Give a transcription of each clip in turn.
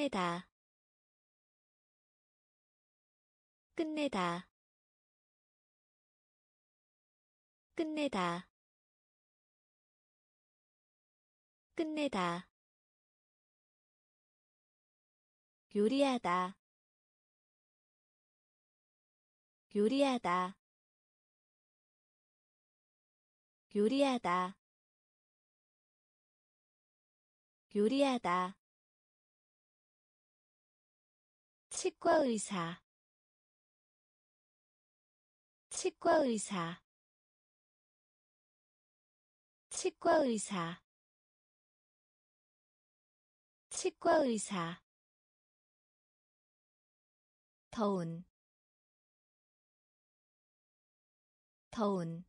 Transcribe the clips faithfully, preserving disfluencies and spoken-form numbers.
끝내다 끝내다 끝내다 끝내다 요리하다 요리하다 요리하다 요리하다 치과의사 치과의사 치과의사 치과의사 더운 더운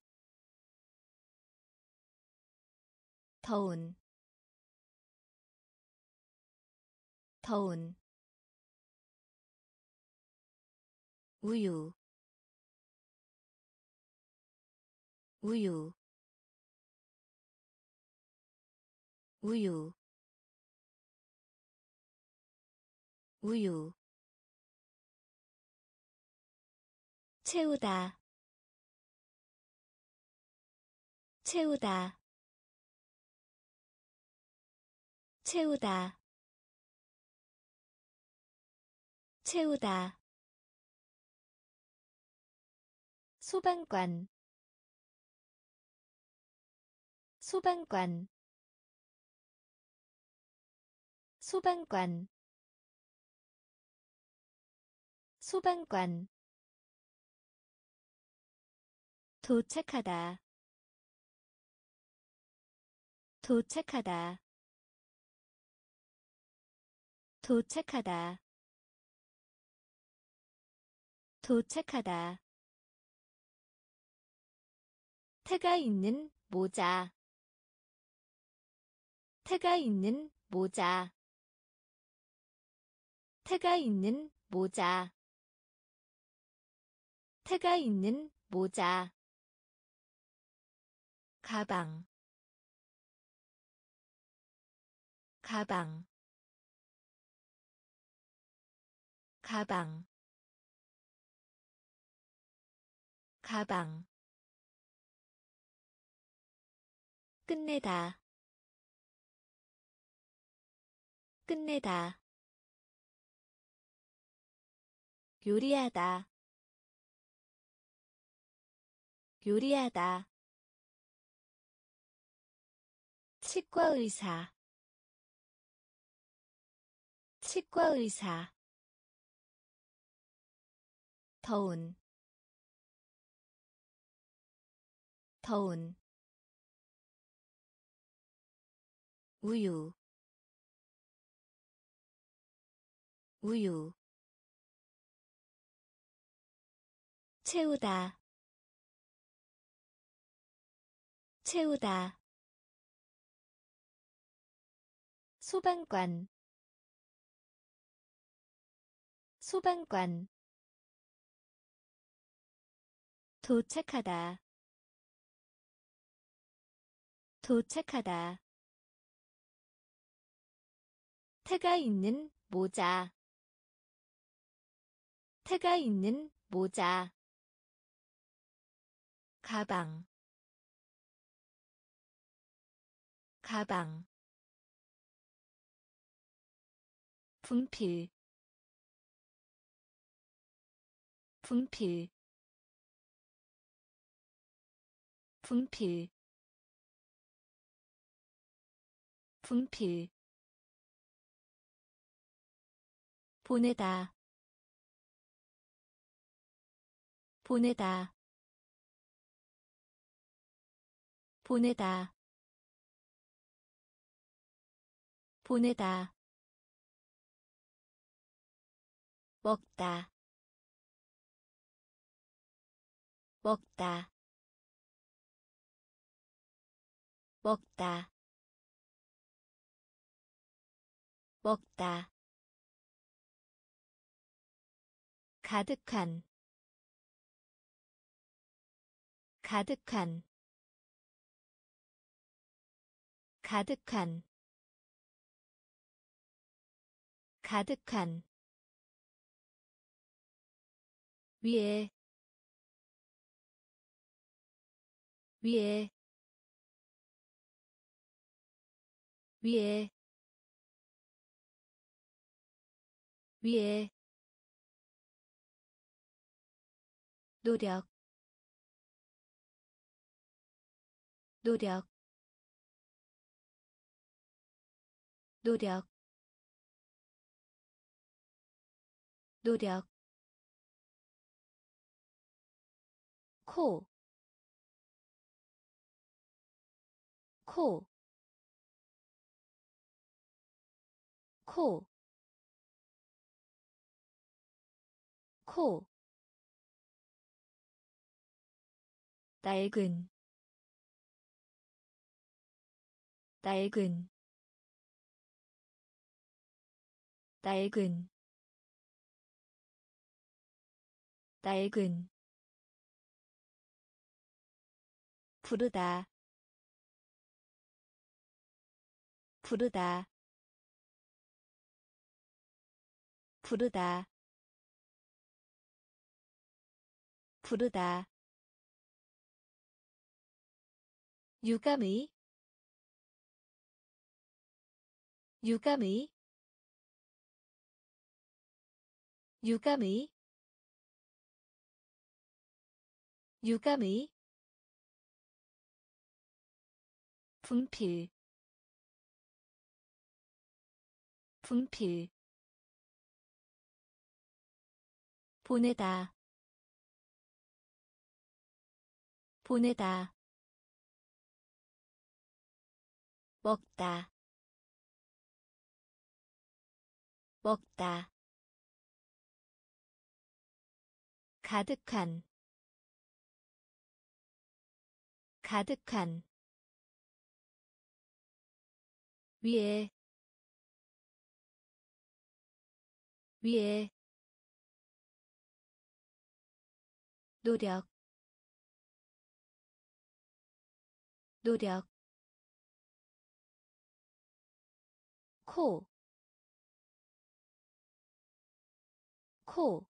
더운 더운 우유 우유 우유 우유 채우다 채우다 채우다 채우다 소방관 소방관 소방관 소방관 도착하다 도착하다 도착하다 도착하다 태가 있는 모자 태가 있는 모자 태가 있는 모자 태가 있는 모자 가방 가방 가방 가방 끝내다 끝내다 요리하다 요리하다 치과의사 치과의사 더운 더운 우유 우유 채우다 채우다 소방관 소방관 도착하다 도착하다 태가 있는 모자 태가 있는 모자 가방 가방 분필 분필 분필 분필 보내다 보내다 보내다 보내다 먹다 먹다 먹다 먹다 가득한 가득한 가득한 가득한 위에 위에 위에 위에 노력 노력 노력 노력 코, 코, 코, 코, 낡은, 낡은, 낡은, 낡은, 부르다, 부르다, 부르다, 부르다. 유감의, 유감의, 유감의, 유감의, 분필, 분필, 보내다, 보내다, 먹다, 먹다. 가득한, 가득한 위에 위에 노력 노력 코, 코,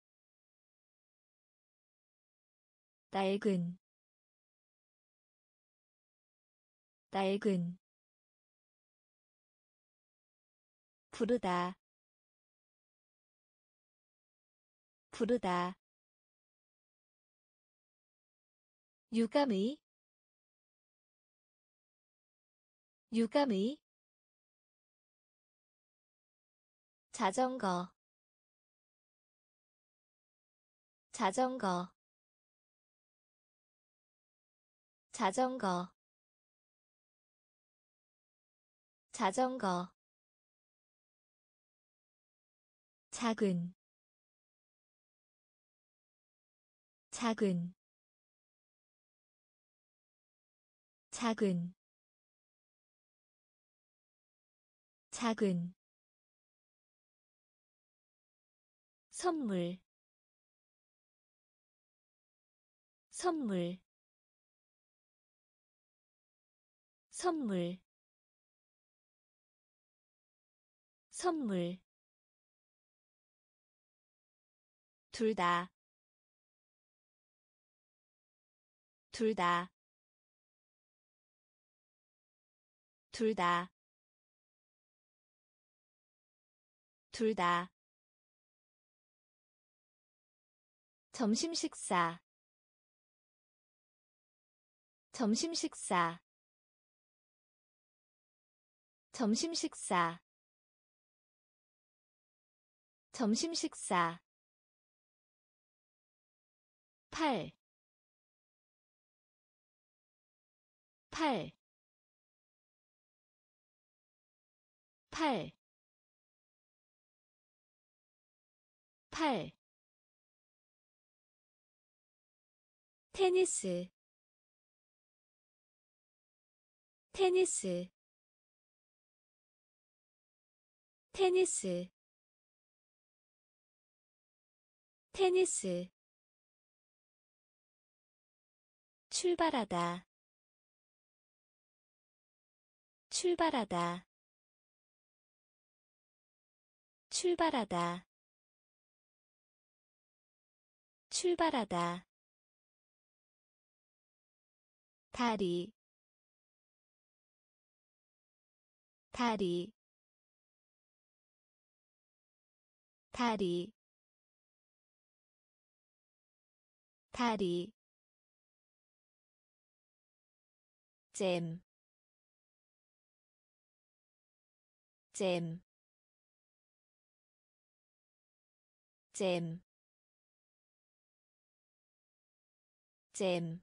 낡은, 낡은, 부르다, 부르다. 유감의, 유감의, 자전거, 자전거, 자전거, 자전거. 작은, 작은, 작은, 작은. 선물, 선물, 선물, 선물. 둘 다, 둘 다, 둘 다, 둘 다. 점심 식사, 점심 식사, 점심 식사, 점심 식사. 팔, 팔, 팔, 팔. 테니스, 테니스, 테니스, 테니스. 출발하다, 출발하다, 출발하다 출발하다 다리 다리 다리 다리 잼, 잼, 잼, 잼,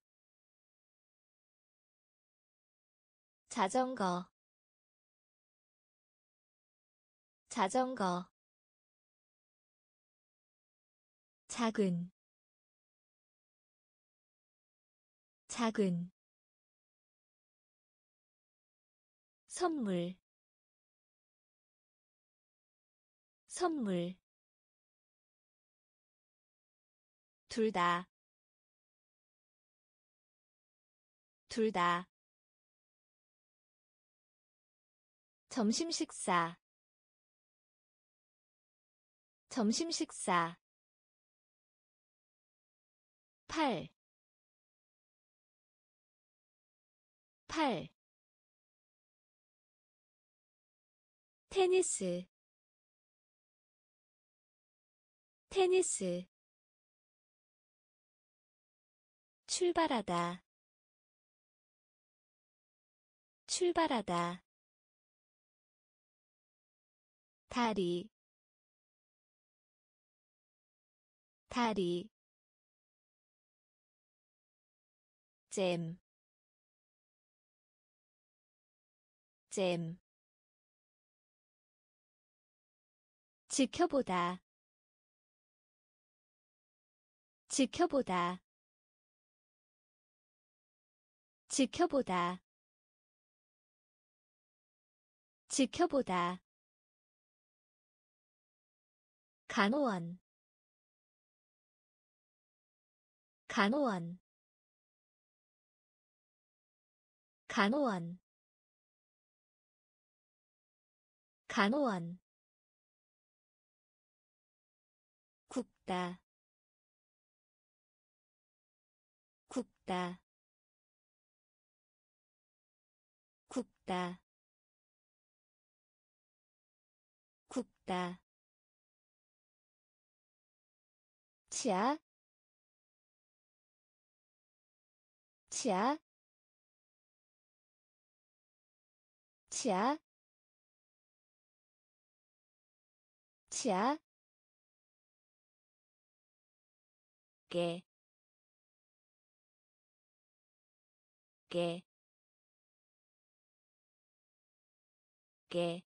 자전거, 자전거, 작은, 작은, 선물, 선물, 둘 다, 둘 다, 점심 식사, 점심 식사, 팔, 팔, 테니스, 테니스, 출발하다, 출발하다, 다리, 다리, 잼, 잼, 지켜보다, 지켜보다, 지켜보다, 지켜보다, 간호원, 간호원, 간호원, 간호원, 굽다, 굽다, 굽다, 굽다, 치아, 치아, 치아, 치아, 깨, 깨, 깨,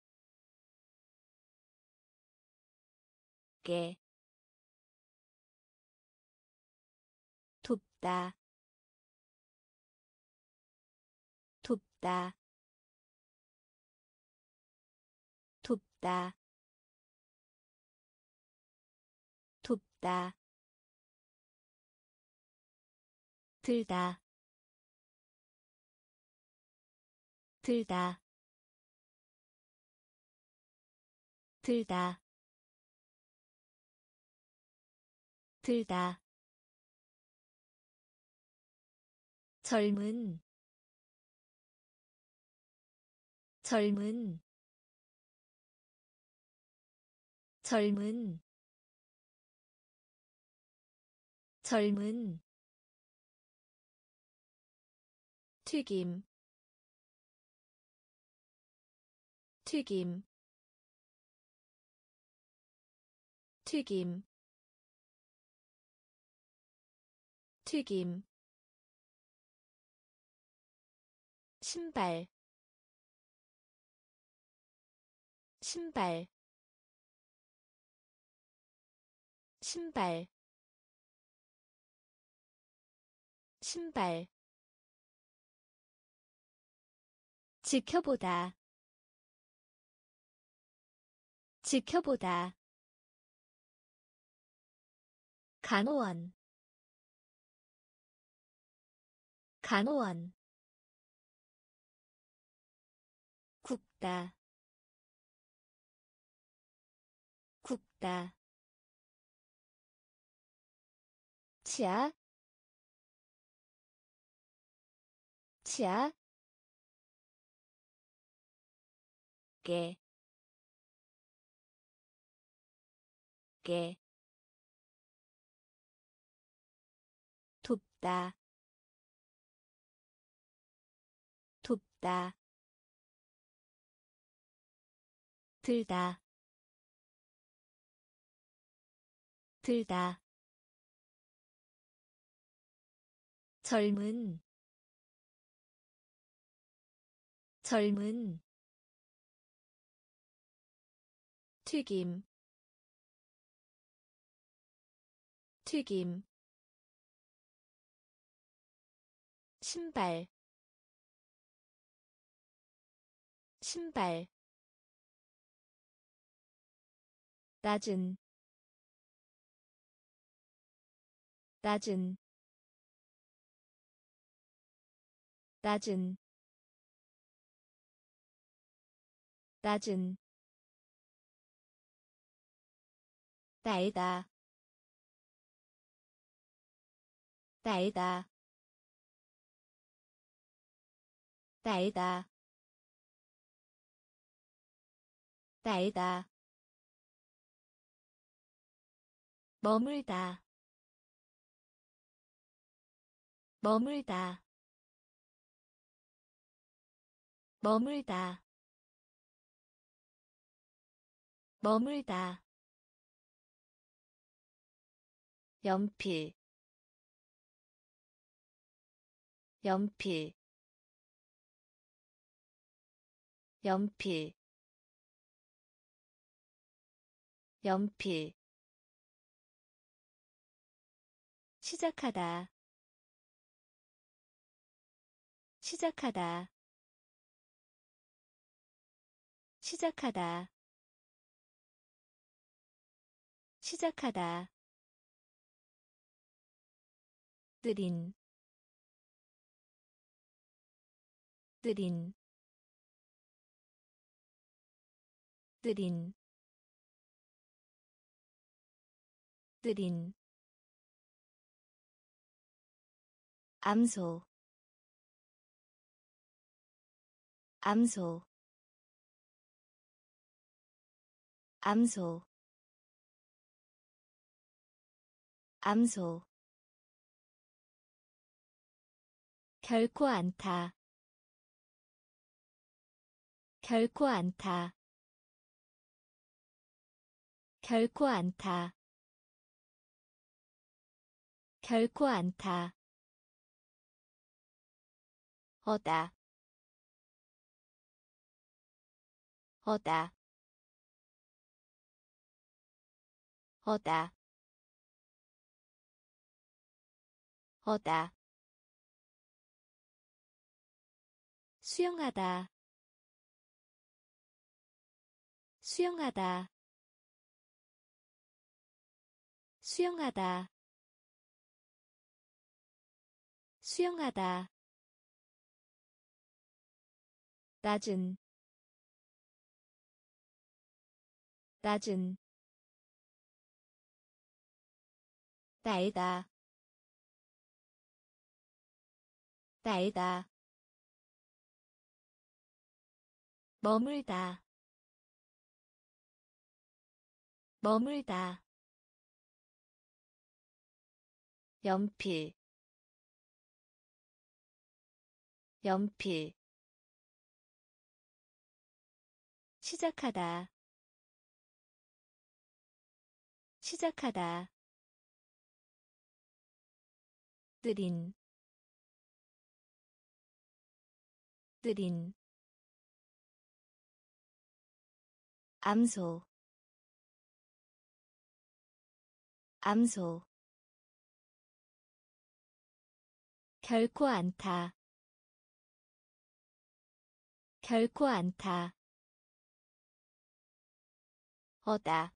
깨, 돕다, 돕다, 돕다, 돕다, 들다, 들다, 들다, 들다, 젊은, 젊은, 젊은, 젊은, 튀김, 튀김, 튀김, 튀김, 신발, 신발, 신발, 신발, 지켜보다, 지켜보다, 간호원, 간호원, 굽다, 덥다. 치아 치아 깨, 깨, 돕다, 돕다, 들다, 들다, 젊은, 젊은, 튀김, 튀김, 신발, 신발, 낮은, 낮은, 낮은, 낮은, 날다, 날다, 날다, 날다, 머물다, 머물다, 머물다, 머물다, 연필, 연필, 연필, 연필, 시작하다, 시작하다, 시작하다, 시작하다, 느린, 느린, 느린, 느린, 암소, 암소, 암소, 암소, 결코 않다, 결코 않다, 결코 않다, 결코 않다, 어다, 어다, 어다, 어다, 수영하다, 수영하다, 수영하다, 수영하다, 낮은, 낮은, 날다, 날다, 머물다, 머물다, 연필, 연필, 시작하다, 시작하다, 느린, 느린, 암소, 암소, 결코 않다, 결코 않다, 어다,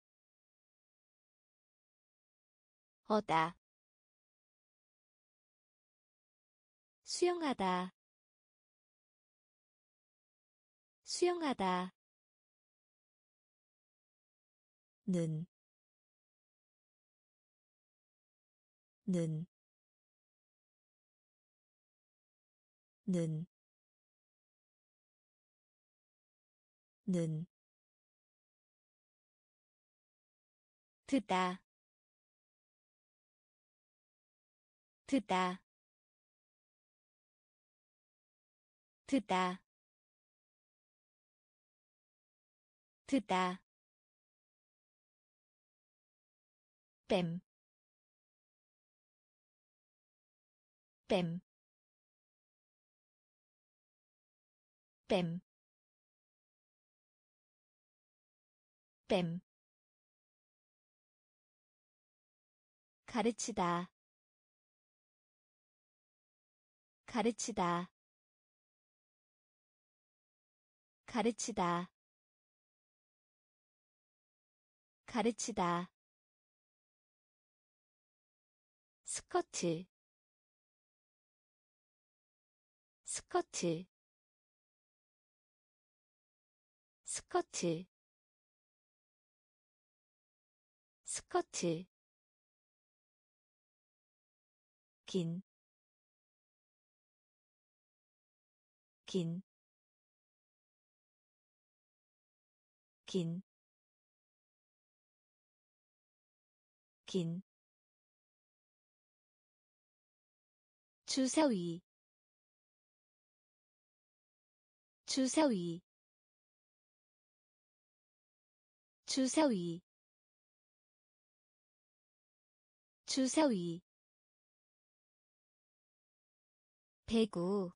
어다, 수영하다, 수영하다, 는, 는, 는, 는, 듣다, 듣다, 듣다, 듣다, 뱀, 뱀, 뱀, 뱀, 가르치다, 가르치다, 가르치다, 가르치다, 스커트, 스커트, 스커트, 스커트, 긴, 긴, 긴, 긴, 주사위, 주사위, 주사위, 주사위, 배구,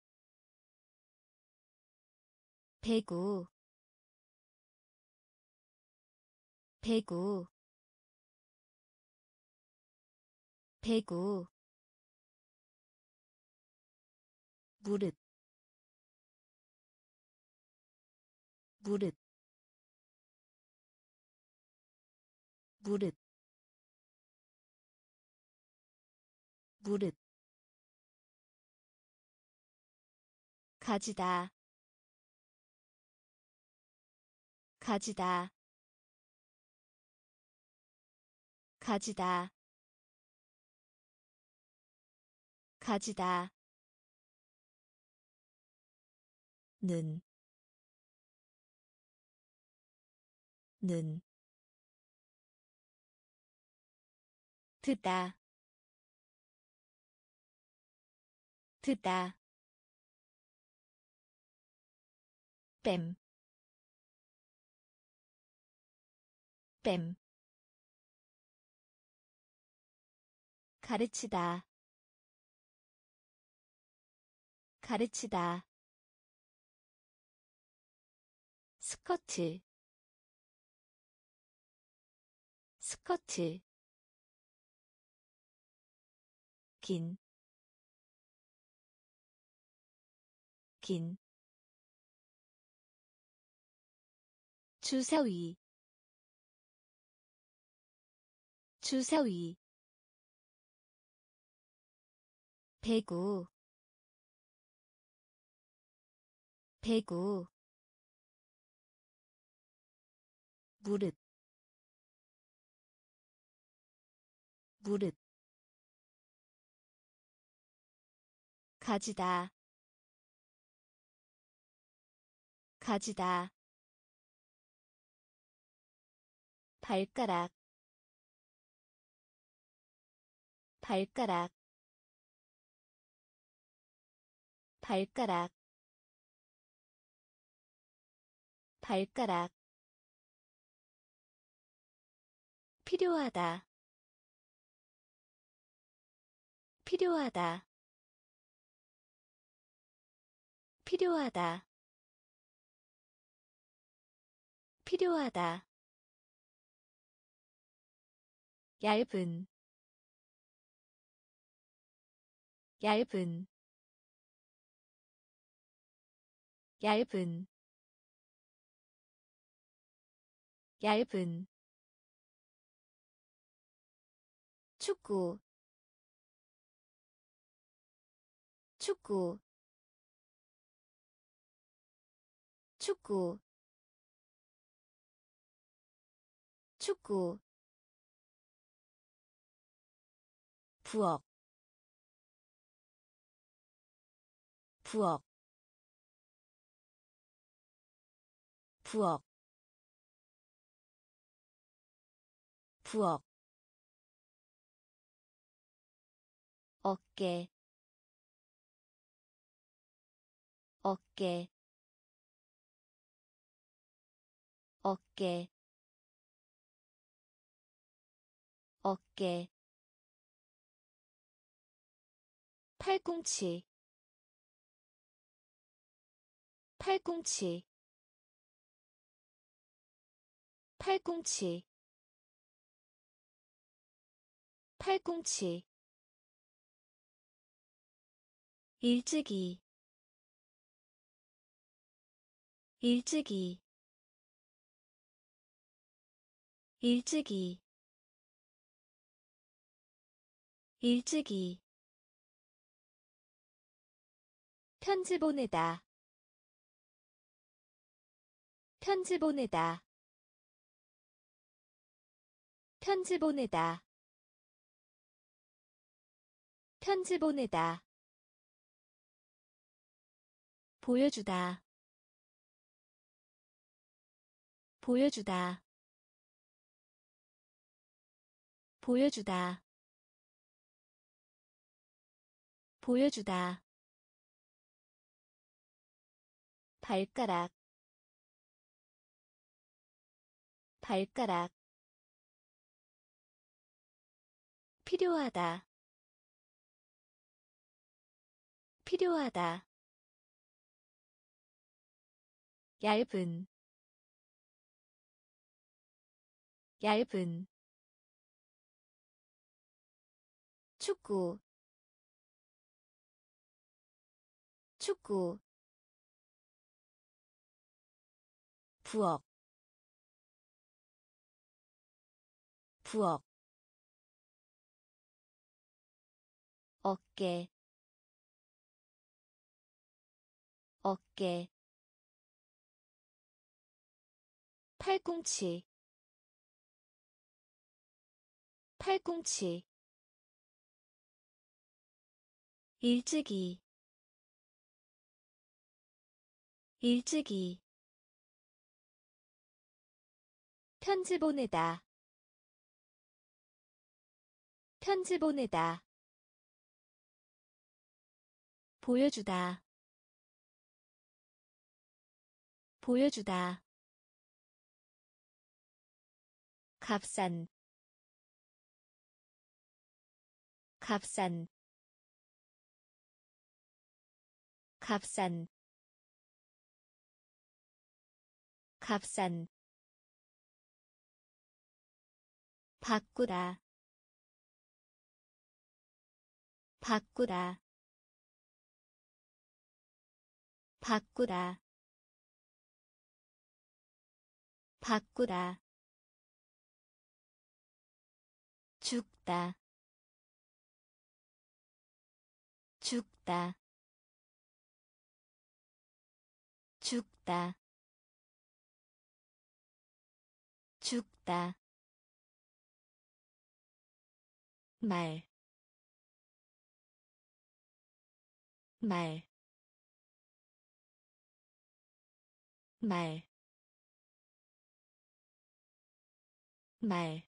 배구, 배구, 배구, 무릇, 무릇, 무릇, 무릇, 가지다, 가지다, 가지다, 가지다, 는, 는, 듣다, 듣다, 뱀, 뱀, 가르치다, 가르치다, 스커트, 스커트, 긴, 긴, 주사위, 주사위, 배구, 배구, 무릇, 무릇, 가지다, 가지다, 발가락, 발가락, 발가락, 발가락, 필요하다, 필요하다, 필요하다, 필요하다, 얇은, 얇은, 얇은, 얇은, 축구, 축구, 축구, 축구 부엌 부엌 부엌 부엌 어깨 어깨 어깨 어깨 팔꿈치 팔꿈치 팔꿈치 팔꿈치 일찍이 일찍이 일찍이 일찍이 편지 보내다 편지 보내다 편지 보내다 편지 보내다 보여주다 보여주다 보여주다 보여주다 발가락 발가락 필요하다 필요하다 얇은 얇은 축구 축구 부엌 부엌 어깨 어깨 팔꿈치 팔꿈치 일찍이 일찍이 편지 보내다 편지 보내다 보여주다 보여주다 값싼 값싼 값싼 값싼 바꾸다 바꾸다 바꾸다 바꾸다 죽다 죽다 죽다 죽다 말, 말, 말, 말.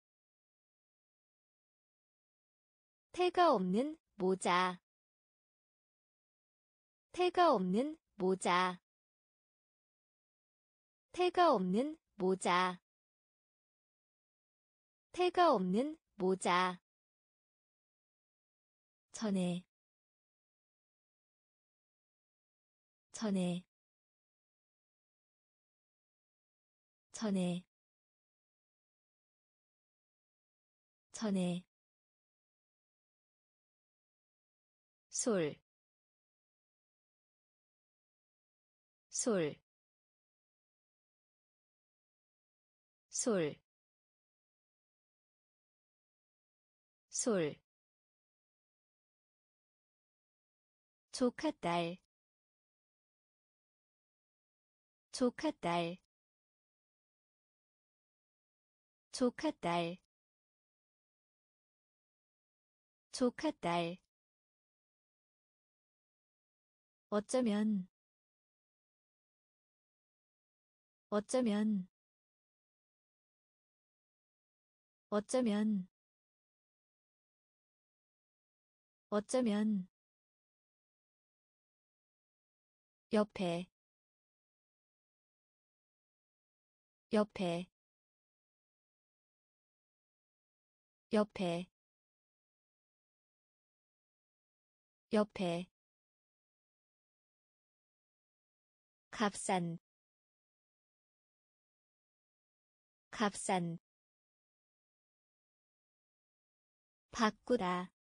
태가 없는 모자, 태가 없는 모자, 태가 없는 모자, 태가 없는 모자. 전에, 전에, 전에, 전에. 솔, 솔, 솔, 솔. 조카딸, 조카딸, 조카딸 조카딸 어쩌면 어쩌면 어쩌면 어쩌면 옆에 옆에 옆에 옆에 값싼 값싼 바꾸다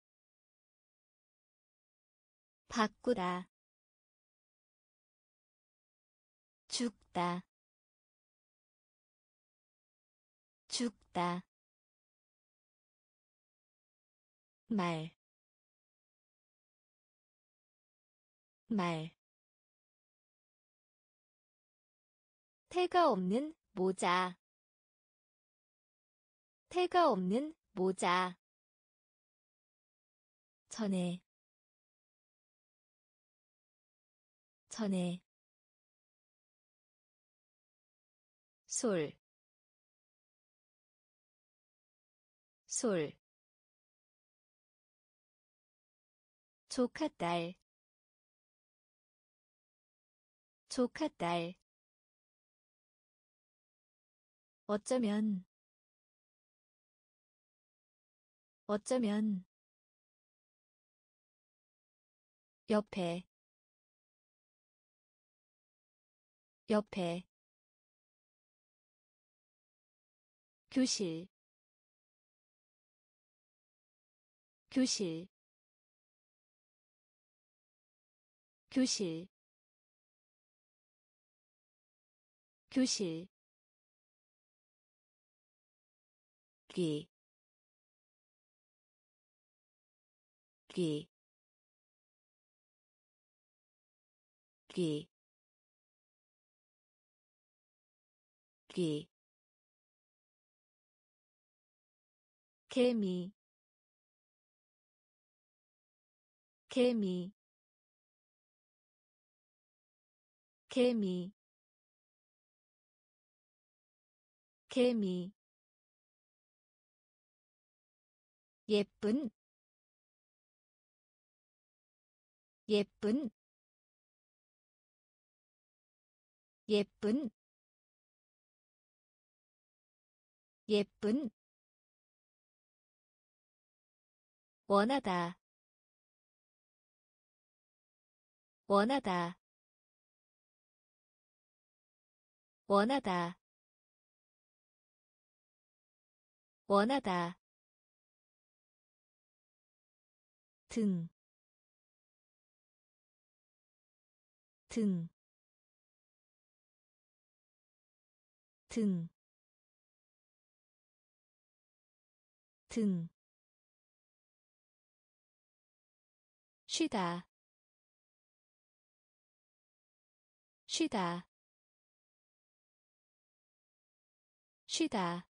바꾸다 죽다 죽다 말 말 태가 없는 모자 태가 없는 모자 전에 전에 솔 솔 조카딸 조카딸 어쩌면 어쩌면 옆에 옆에 교실 교실 교실 교실 귀, 귀, 귀, 귀, 개미, 개미, 개미, 개미, 예쁜, 예쁜, 예쁜, 예쁜, 원하다, 원하다, 원하다, 원하다, 등, 등, 등, 등, 쉬다, 쉬다, 쉬다,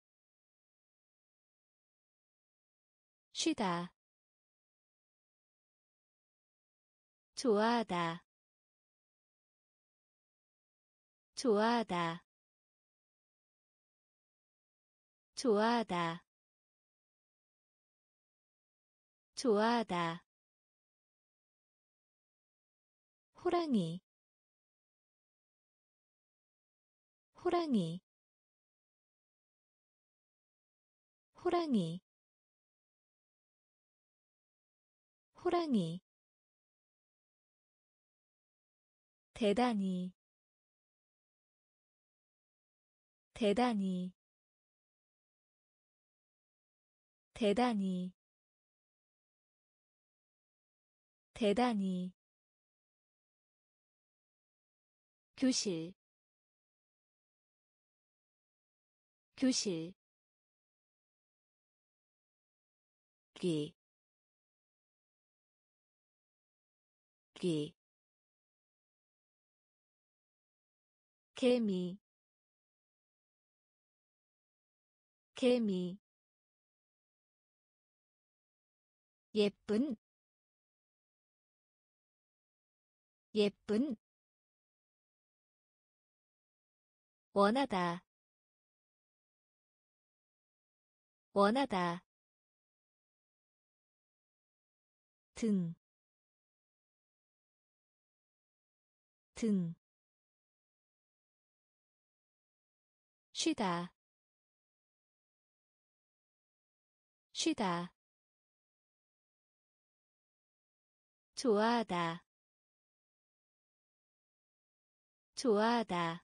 쉬다, 좋아하다, 좋아하다, 좋아하다, 좋아하다, 호랑이, 호랑이, 호랑이, 호랑이, 대단히, 대단히, 대단히, 대단히, 교실, 교실, 귀, 귀, 개미, 개미 예쁜 예쁜 원하다 원하다 등, 등, 쉬다, 쉬다, 좋아하다, 좋아하다,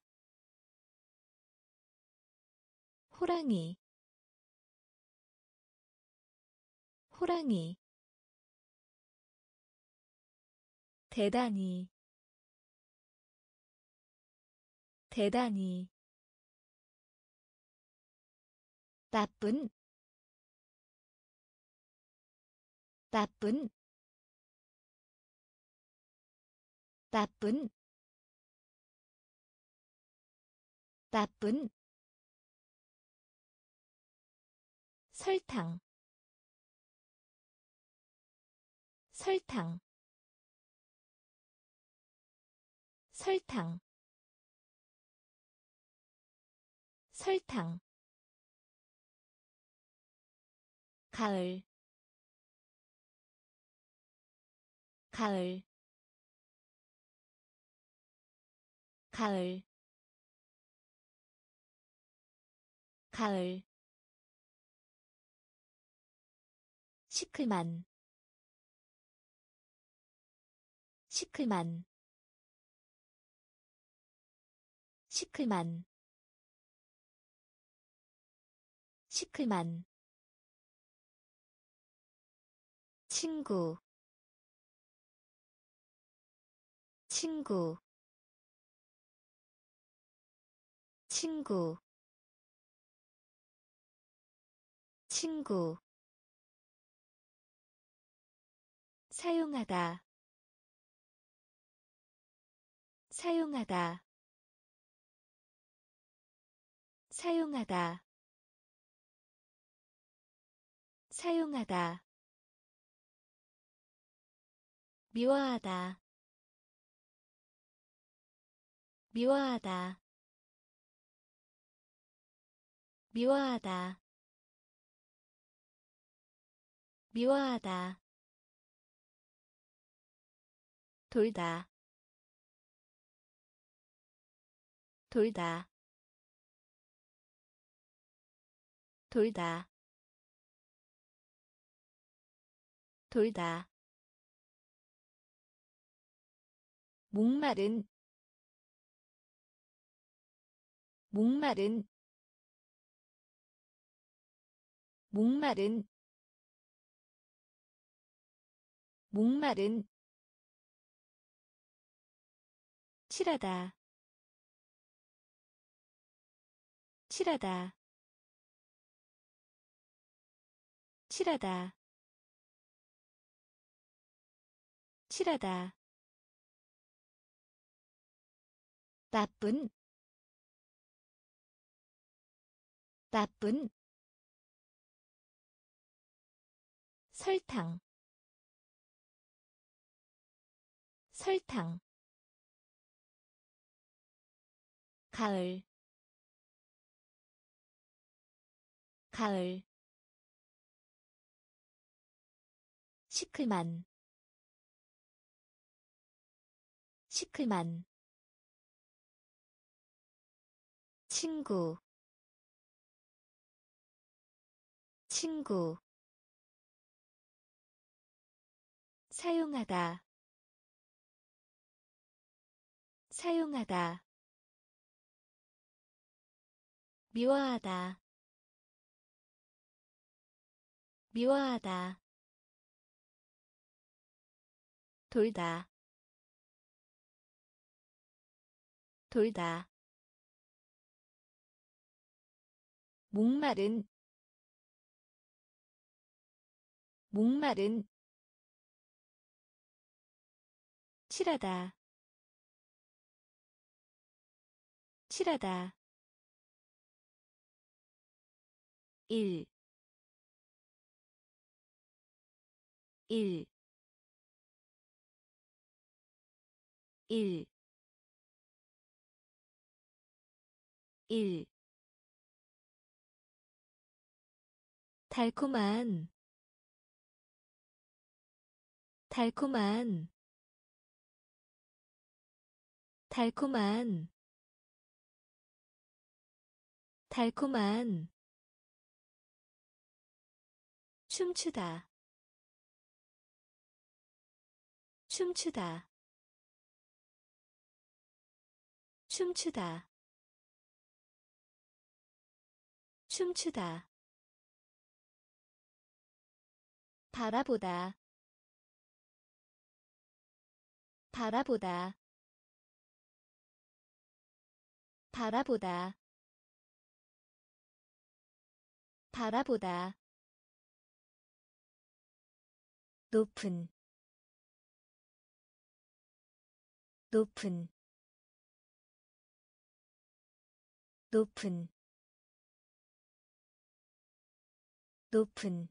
호랑이, 호랑이, 대단히, 대단히, 나쁜, 나쁜, 나쁜, 나쁜, 설탕, 설탕, 설탕, 설탕, 가을, 가을, 가을, 가을, 시클만, 시클만, 시클만, 시클만, 친구, 친구, 친구, 친구, 사용하다, 사용하다, 사용하다, 사용하다, 미워하다, 미워하다, 미워하다, 미워하다, 돌다, 돌다, 돌다, 돌다, 목마른, 목마른, 목마른, 목마른, 칠하다, 칠하다, 칠하다, 칠하다, 나쁜, 나쁜, 설탕, 설탕, 가을, 가을, 시클만, 시클만, 친구, 친구, 사용하다, 사용하다, 미워하다, 미워하다, 돌다, 돌다, 목마른, 목마른, 칠하다, 칠하다, 일, 일, 일, 일. 달콤한, 달콤한, 달콤한, 달콤한. 춤추다, 춤추다, 춤추다, 춤추다. 바라보다, 바라보다, 바라보다, 바라보다. 높은, 높은, 높은, 높은.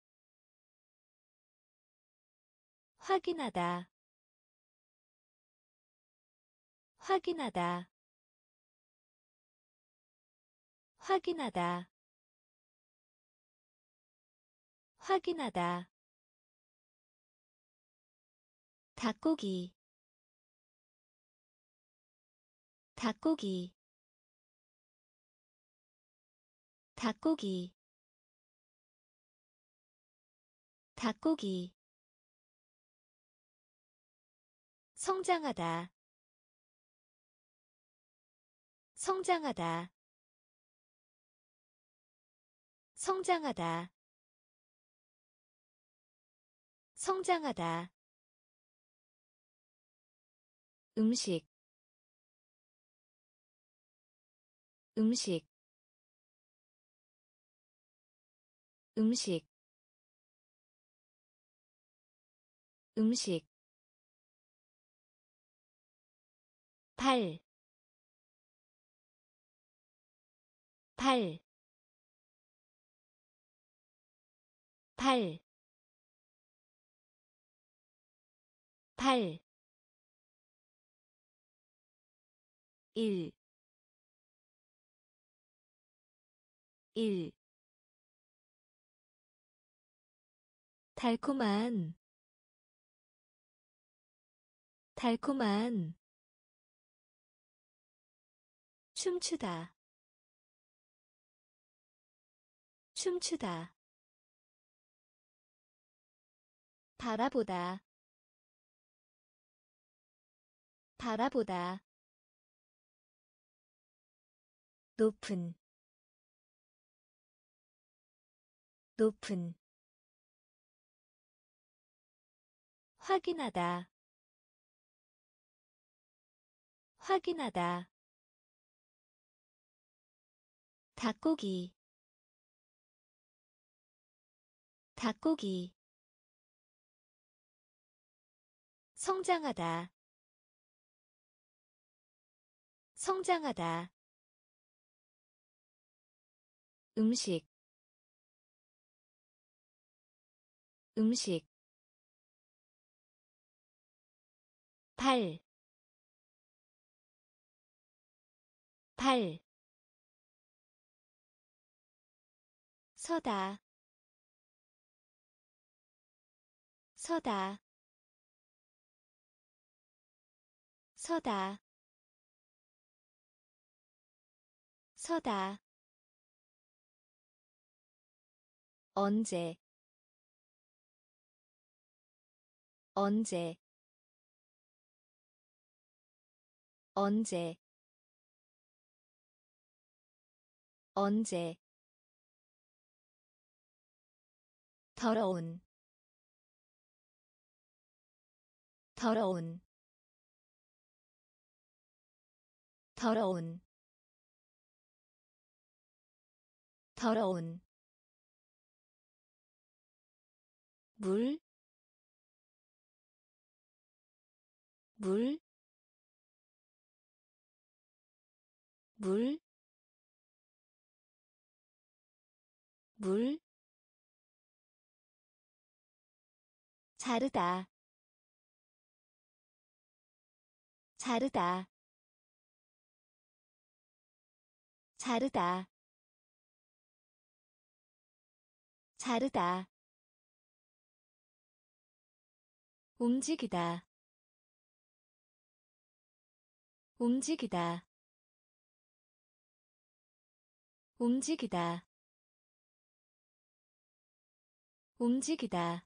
확인하다, 확인하다, 확인하다, 확인하다. 닭고기, 닭고기, 닭고기, 닭고기. 성장하다, 성장하다, 성장하다, 성장하다. 음식, 음식, 음식, 음식. 팔, 팔, 팔, 팔. 일, 일. 달콤한, 달콤한. 춤추다, 춤추다. 바라보다, 바라보다. 높은, 높은. 확인하다, 확인하다. 닭고기, 닭고기. 성장하다, 성장하다. 음식, 음식. 팔, 팔. 서다, 서다, 서다, 서다. 언제, 언제, 언제, 언제. 더러운, 더러운, 더러운, 더러운. 물, 물, 물. 물 자르다 자르다 자르다 자르다 움직이다 움직이다 움직이다 움직이다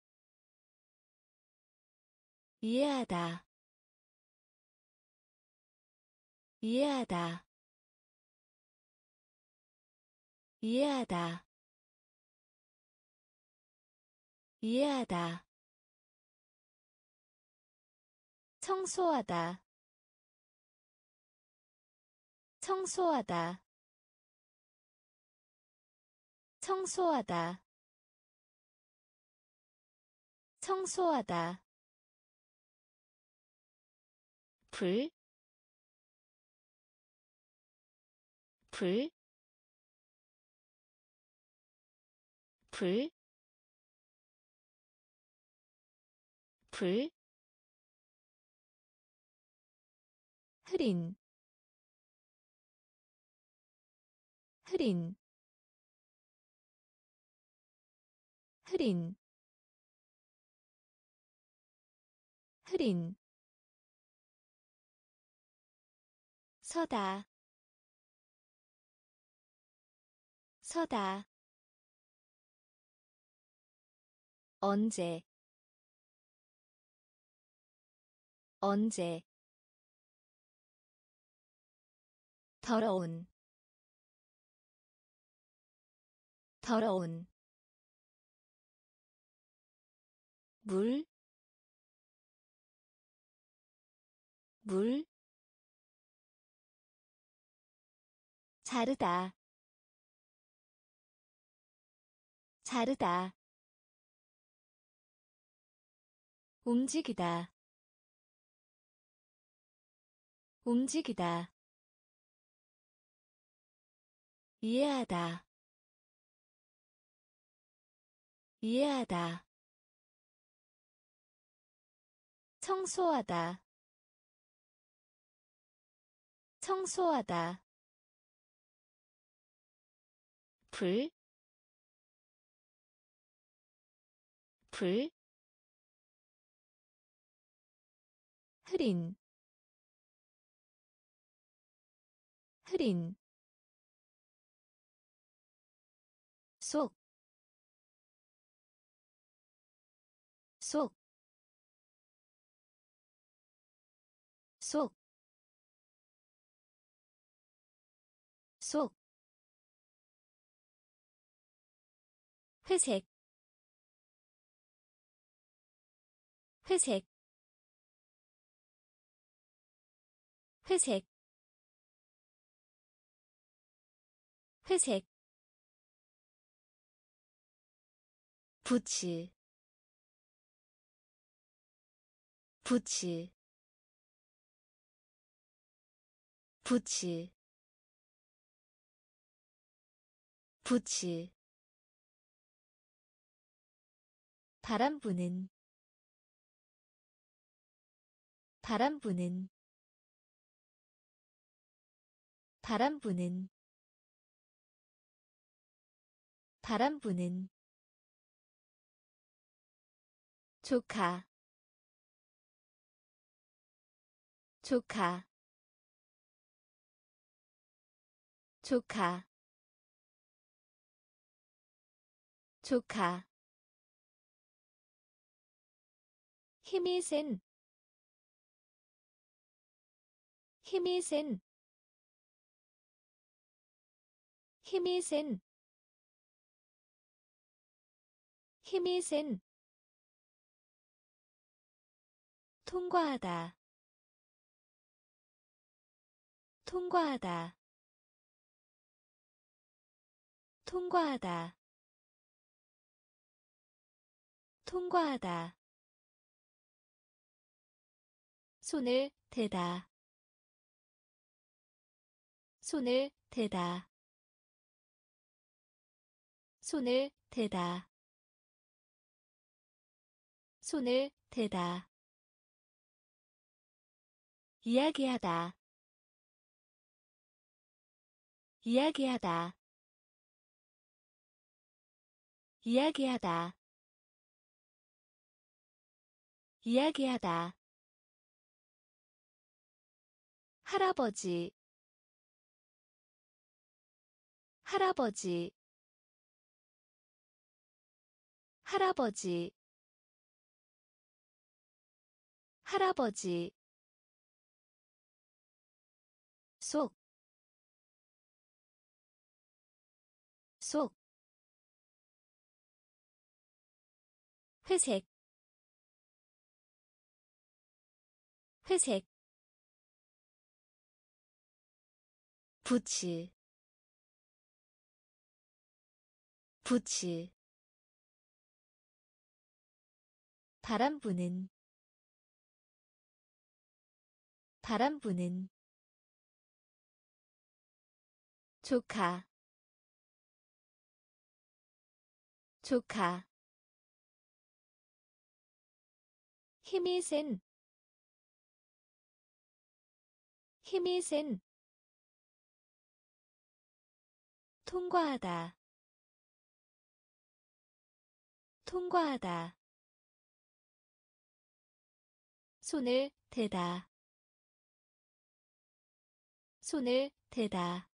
이해하다 이해하다 이해하다 이해하다 청소하다 청소하다 청소하다 청소하다 불, 불, 불, 불, 흐린, 흐린, 흐린, 흐린, 서다, 서다, 언제, 언제, 더러운, 더러운, 물, 물, 자르다, 자르다, 움직이다, 움직이다, 이해하다, 이해하다, 청소하다, 청소하다, 불, 불, 흐린, 흐린, 속, 속, 속, 속, 회색, 회색, 회색, 회색, 부츠, 부츠, 부츠, 부츠, 바람 부는, 바람 부는, 바람 부는, 바람 부는, 조카, 조카, 조카, 조카, 힘이 센, 힘이 센, 힘이 센, 힘이 센, 통과하다, 통과하다, 통과하다, 통과하다, 손을 대다, 손을 대다, 손을 대다. 손을 대다. 이야기하다. 이야기하다. 이야기하다. 이야기하다. 할아버지. 할아버지. 할아버지. 할아버지. 속, 속, 회색, 회색, 부츠, 부츠, 바람 부는, 바람 부는, 조카, 조카, 힘이 센, 힘이 센, 통과하다. 통과하다. 손을 대다. 손을 대다.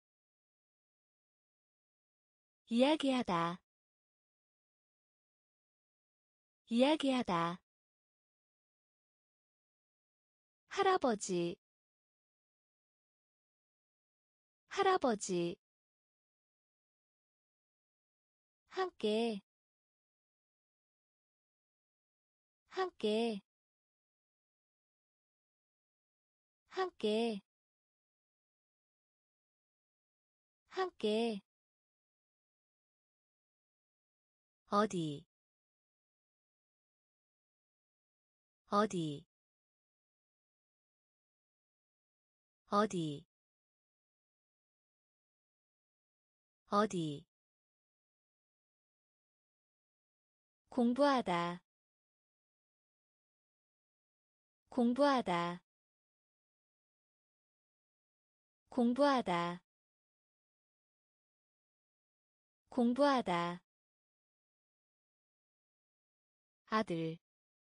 이야기하다. 이야기하다. 할아버지. 할아버지. 함께. 함께. 함께. 함께. 어디. 어디. 어디. 어디. 공부하다. 공부하다. 공부하다. 공부하다. 아들.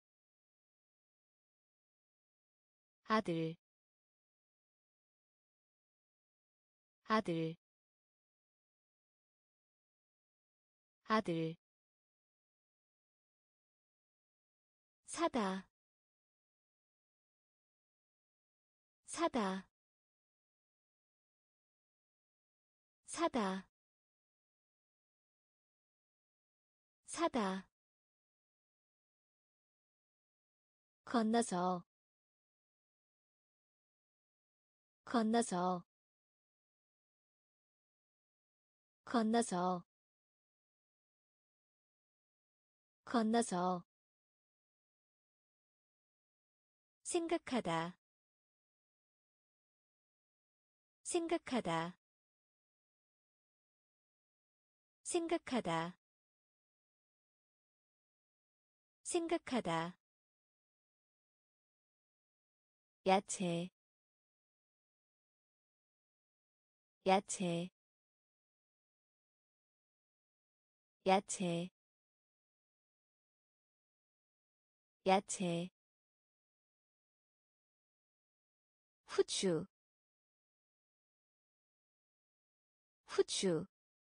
아들. 아들. 아들. 사다. 사다. 사다. 사다. 건너서. 건너서. 건너서. 건너서. 생각하다. 생각하다. 생각하다. 생각하다. 야채. 야채. 야채. 야채. 후추. 후추.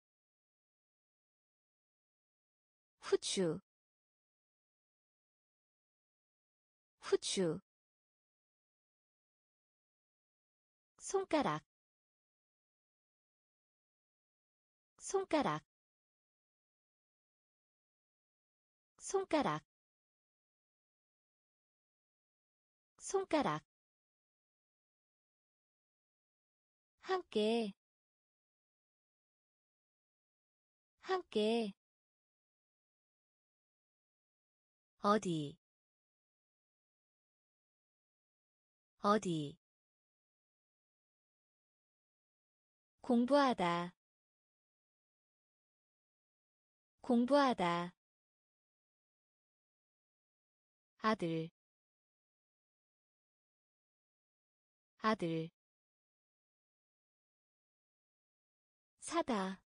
후추. 후추. 손가락. 손가락. 손가락. 손가락. 함께. 함께. 어디. 어디. 공부하다. 공부하다 아들 아들 사다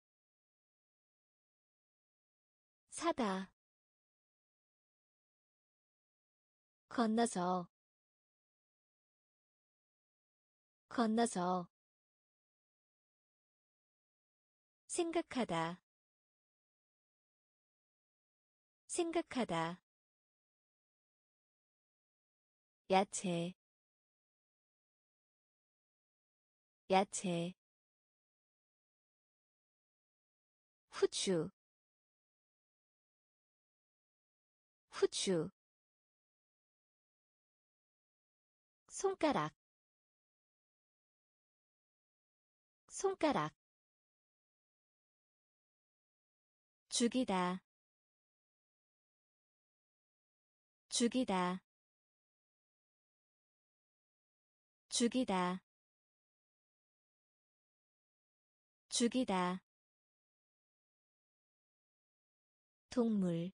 사다 건너서 건너서 생각하다 생각하다 야채 야채 후추 후추 손가락 손가락 죽이다 죽이다 죽이다 죽이다 동물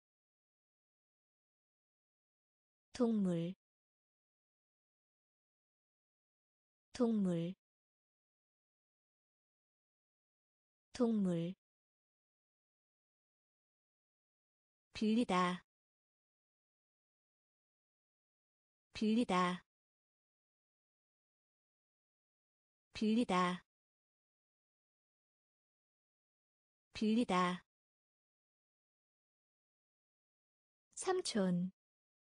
동물 동물 동물 빌리다 빌리다 빌리다 빌리다 삼촌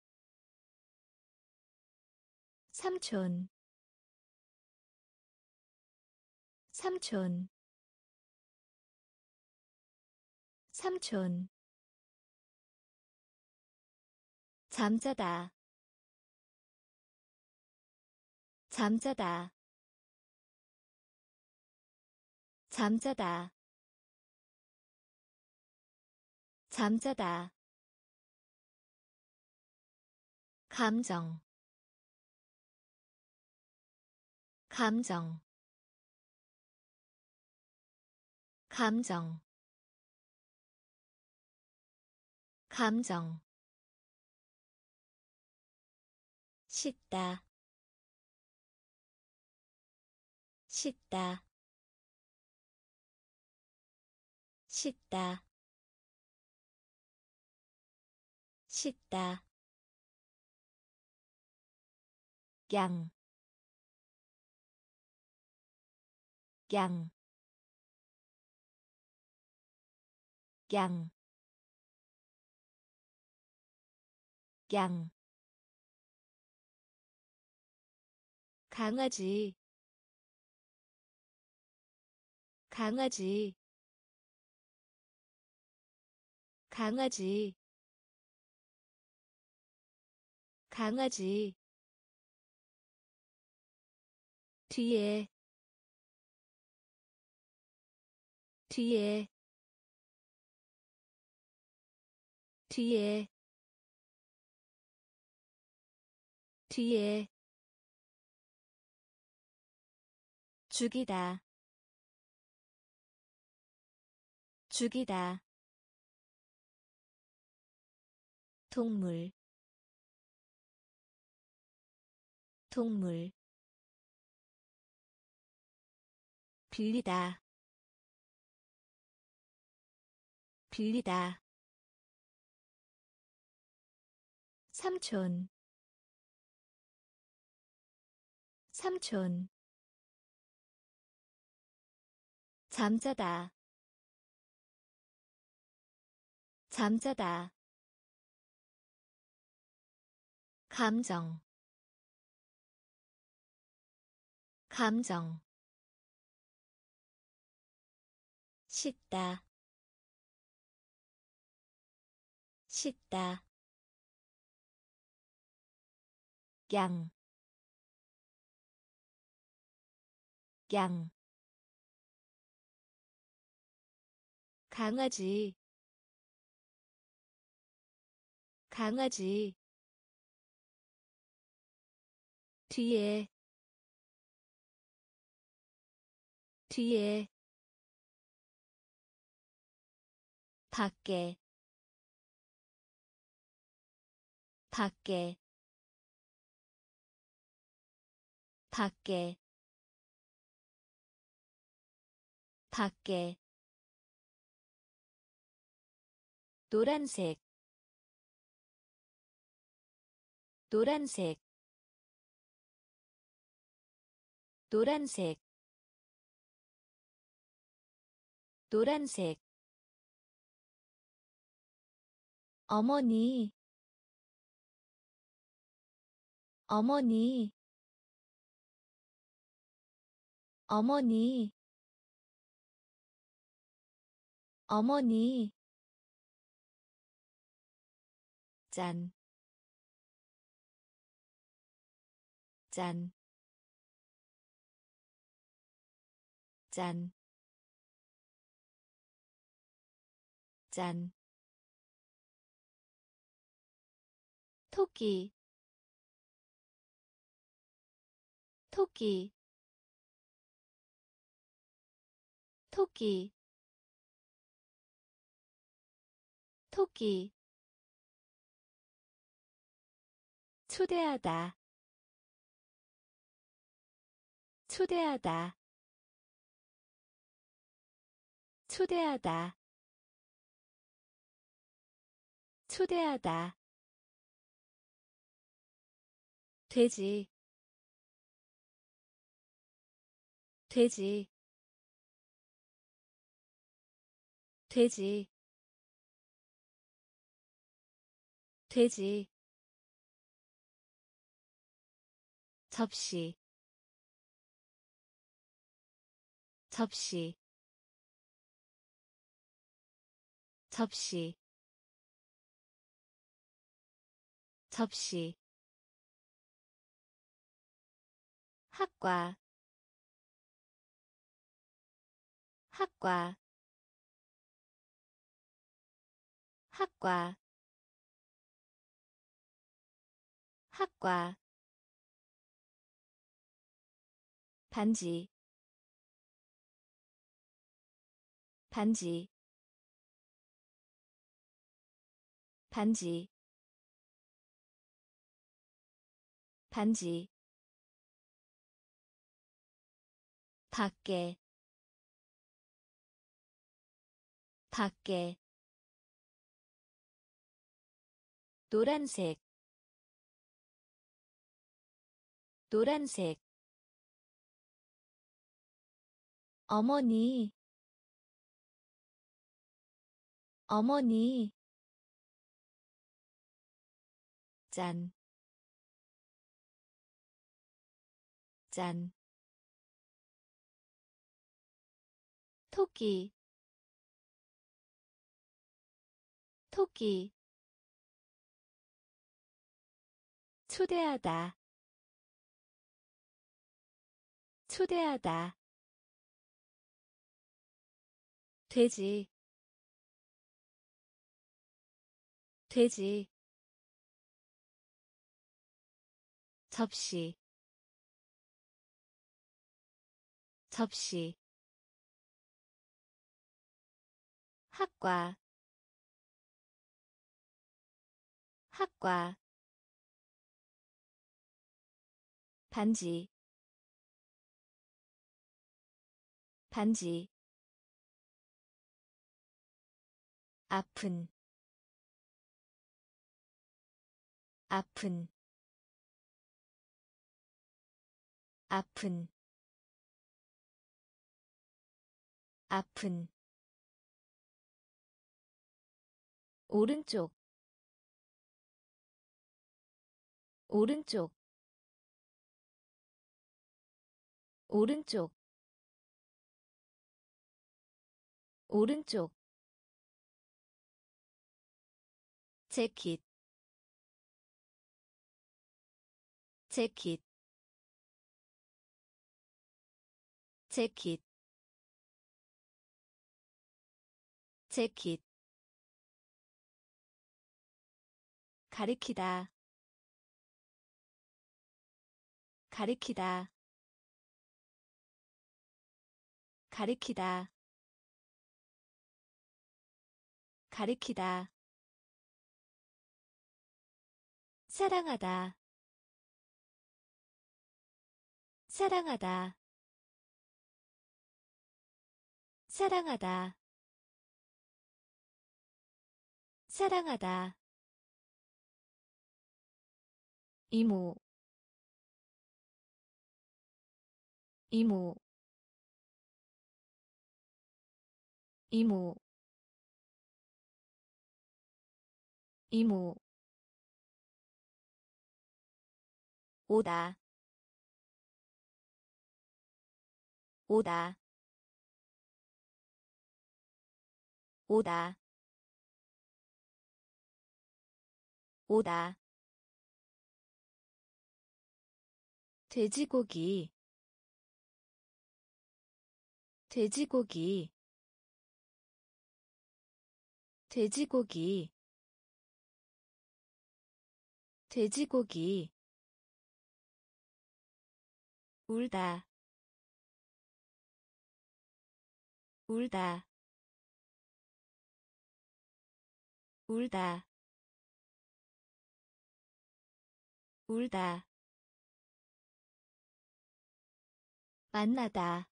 삼촌 삼촌 삼촌 잠자다 잠자다 잠자다 잠자다 감정 감정 감정 감정 씻다 씻다 씻다 씻다 양, 양, 양, 양, 강아지, 강아지, 강아지, 강아지, 뒤에, 뒤에, 뒤에, 뒤에, 죽이다, 죽이다, 동물, 동물, 빌리다, 빌리다, 삼촌, 삼촌, 잠자다, 잠자다, 감정, 감정, 씻다, 씻다, 양, 양, 강아지, 강아지, 뒤에, 뒤에, 밖에 밖에 밖에 밖에 노란색 노란색 노란색 노란색 어머니 어머니 어머니 어머니 짠, 짠, 짠, 짠. 토끼, 토끼, 토끼, 토끼. 초대하다, 초대하다, 초대하다, 초대하다. 돼지, 돼지, 돼지, 돼지. 접시, 접시, 접시, 접시. 학과, 학과, 학과, 학과. 반지, 반지, 반지, 반지. 밖에, 밖에. 노란색, 노란색. 어머니, 어머니. 짠, 짠. 토끼, 토끼. 초대하다, 초대하다. 돼지, 돼지. 접시, 접시. 학과, 학과. 반지, 반지. 아픈, 아픈, 아픈, 아픈. 오른쪽, 오른쪽, 오른쪽, 오른쪽. 재킷, 재킷, 재킷, 재킷. 가리키다, 가리키다, 가리키다, 가리키다. 사랑하다. 사랑하다. 사랑하다. 사랑하다. 이모 이모 이모 이모 오다 오다 오다 오다 돼지고기 돼지고기 돼지고기 돼지고기 울다 울다 울다 울다 만나다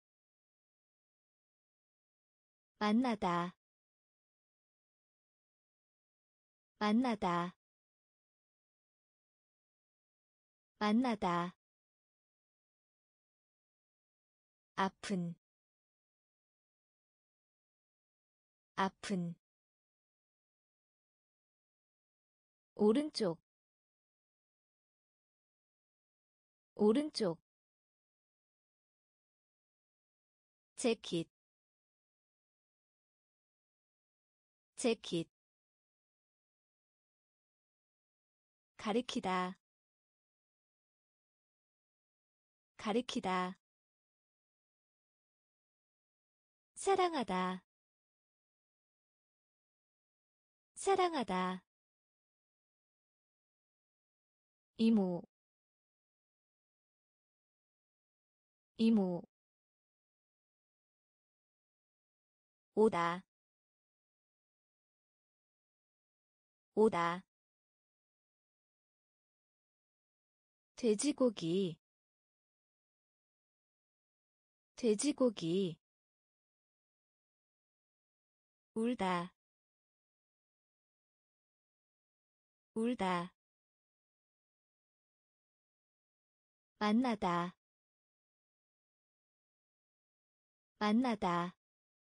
만나다 만나다 만나다 아픈 아픈 오른쪽 오른쪽 재킷 재킷 가리키다 가리키다 사랑하다 사랑하다 이모 이모 오다 오다 돼지고기 돼지고기 울다 울다 만나다 만나다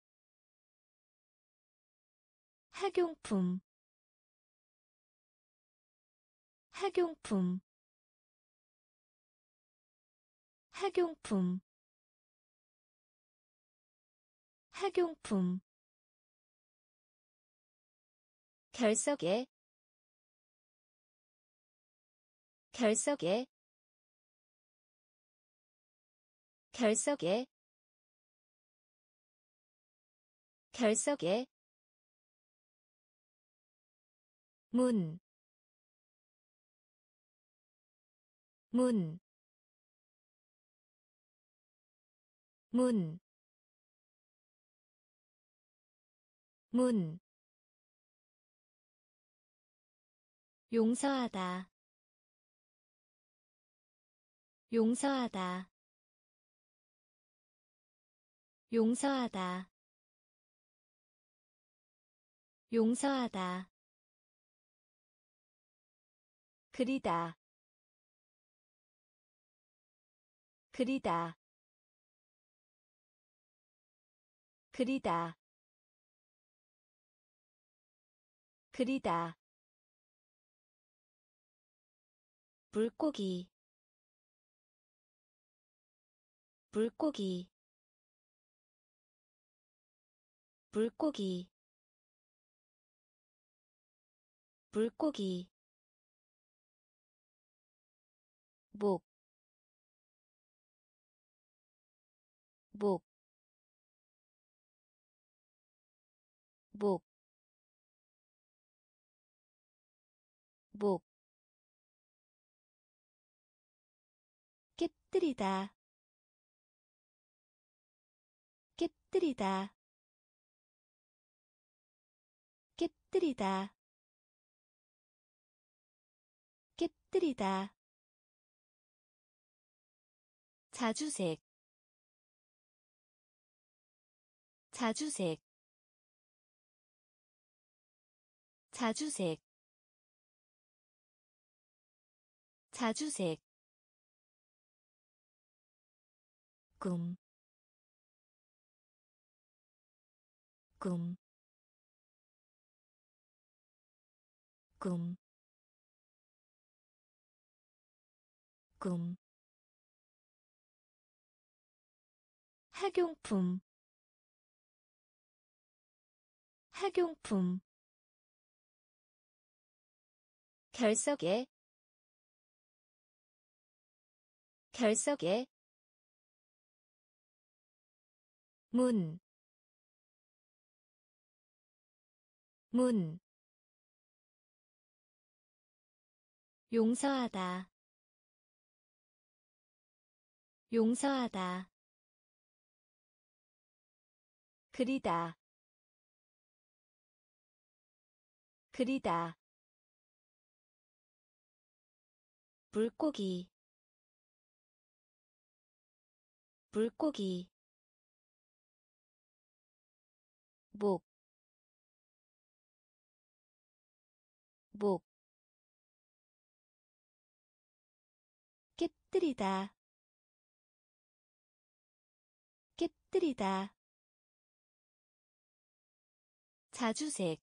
학용품 학용품 학용품 학용품 결석에 결석에 결석에 결석에 문, 문, 문, 문, 용서하다, 용서하다, 용서하다, 용서하다, 그리다, 그리다, 그리다, 그리다, 물고기, 물고기, 물고기, 물고기, 목, 목, 목, 목, 깨뜨리다, 깨뜨리다, 깨뜨리다 깨뜨리다 자주색 자주색 자주색 자주색 꿈, 꿈, 꿈, 꿈. 학용품, 학용품. 결석에, 결석에. 문, 문. 용서하다, 용서하다. 그리다, 그리다. 물고기, 물고기. 목, 목. 깨뜨리다, 깨뜨리다. 자주색,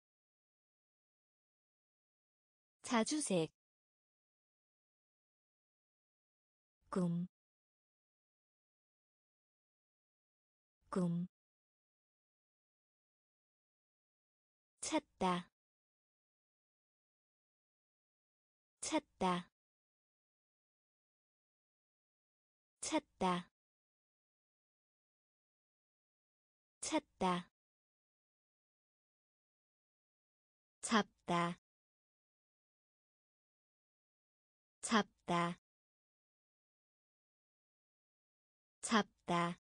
자주색. 꿈, 꿈. 찾다, 찾다, 찾다, 찾다. 잡다, 잡다, 잡다,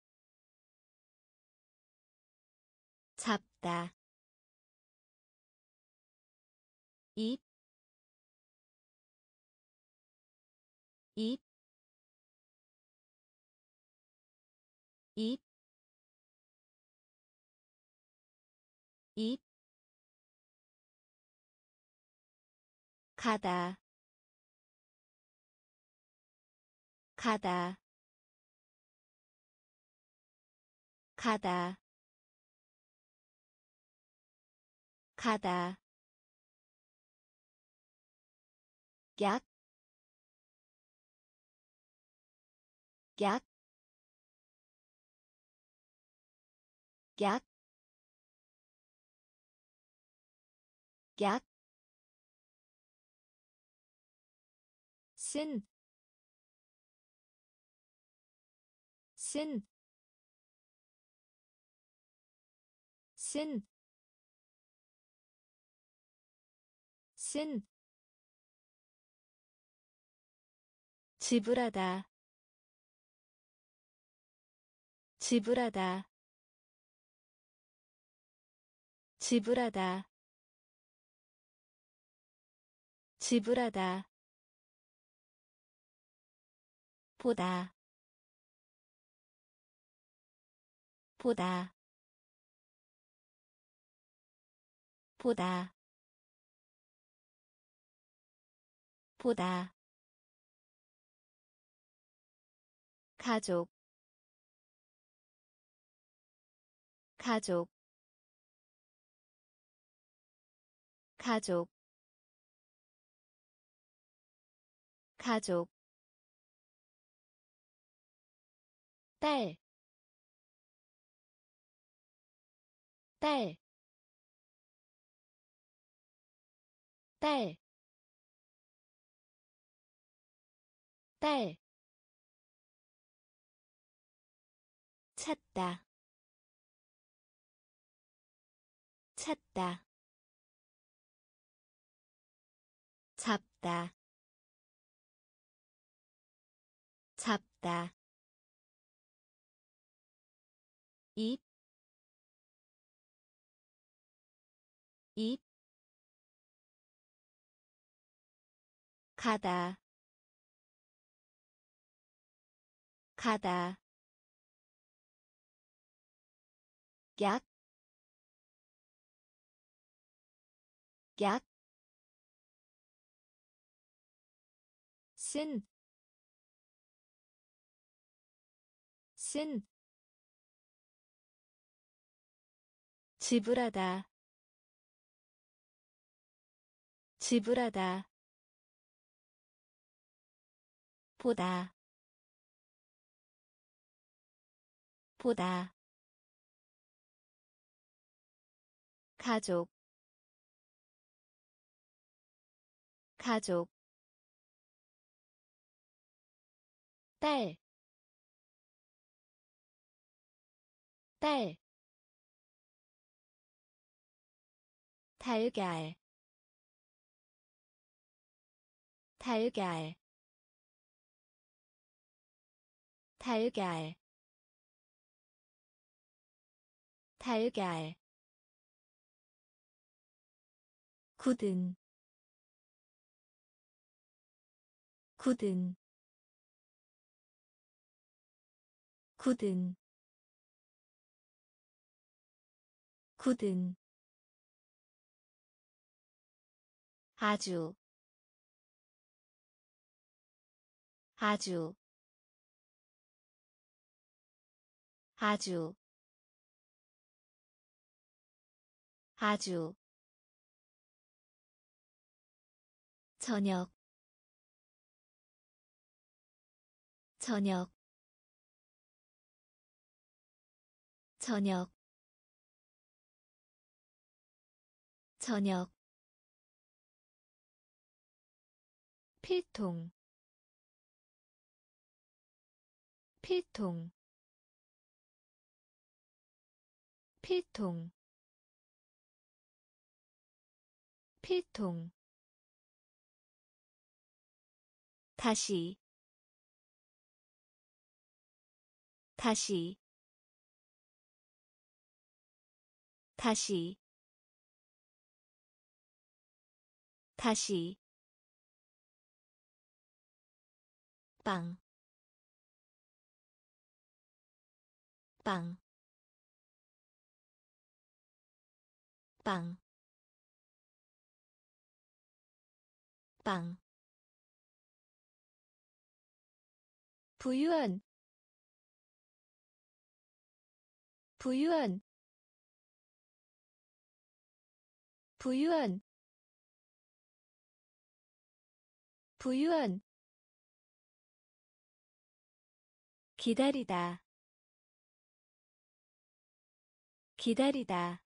잡다. 입, 입, 입, 입. 가다, 가다, 가다, 가다. 약, 약, 약, 약. 쓴, 쓴, 쓴, 쓴. 지불하다, 지불하다, 지불하다, 지불하다. 보다, 보다, 보다, 보다. 가족, 가족, 가족, 가족. 딸, 딸, 딸, 딸. 찾다, 찾다. 잡다, 잡다. 입, 입 가다 가다 약, 약, 쓴, 쓴, 지불하다, 지불하다, 보다, 보다, 가족, 가족, 딸, 딸, 달걀, 달걀, 달걀, 달걀, 굳은, 굳은, 굳은, 굳은, 아주, 아주, 아주, 아주, 저녁, 저녁, 저녁, 저녁, 필통, 필통, 필통, 필통, 다시, 다시, 다시, 다시, 빵, 빵, 빵, 빵, 부유한, 부유한, 부유한, 부유한, 기다리다, 기다리다,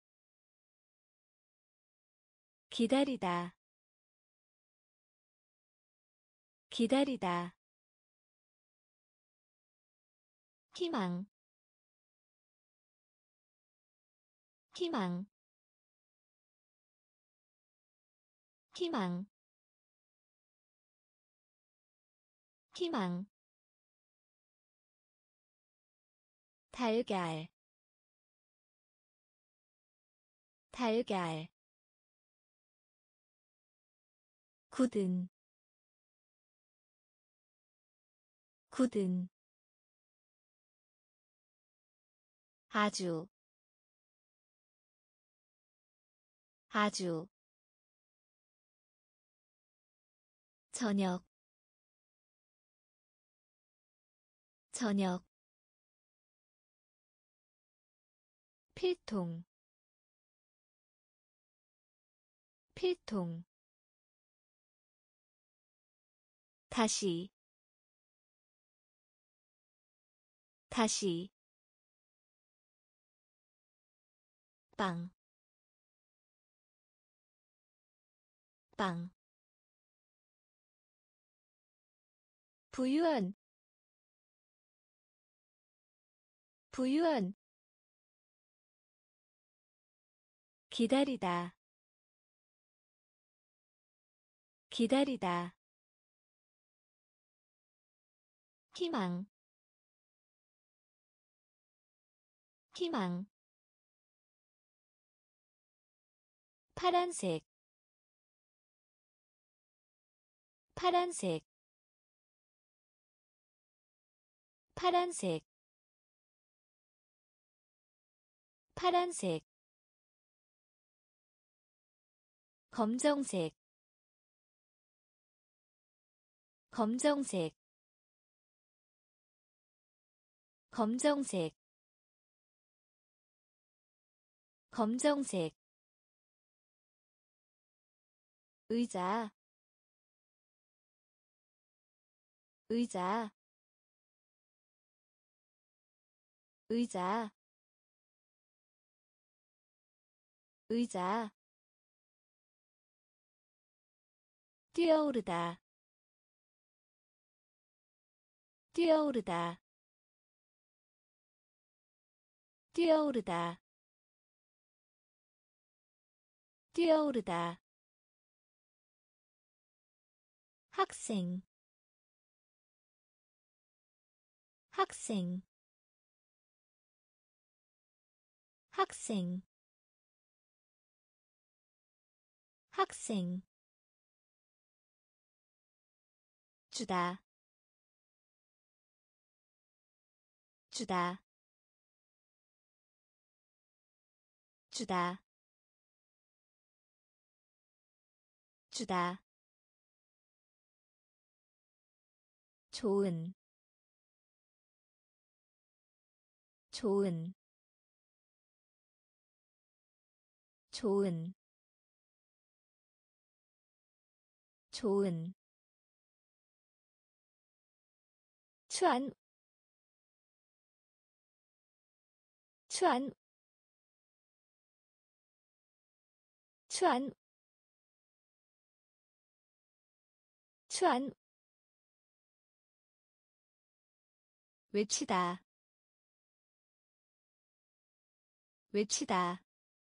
기다리다, 기다리다, 희망, 희망, 희망, 희망, 달걀, 달걀, 굳은, 굳은, 아주, 아주, 저녁, 저녁, 필통, 필통, 다시, 다시, 빵, 빵, 부유한, 부유한, 기다리다, 기다리다, 희망, 희망, 파란색 파란색 파란색 파란색 검정색 검정색 검정색 검정색 의자 의자 의자 의자 뛰어오르다 뛰어오르다 뛰어오르다 뛰어오르다 학생 학생 학생 학생 주다 주다 주다 주다 좋은 좋은 좋은 좋은 추안 추안 추안 추안 외치다 외치다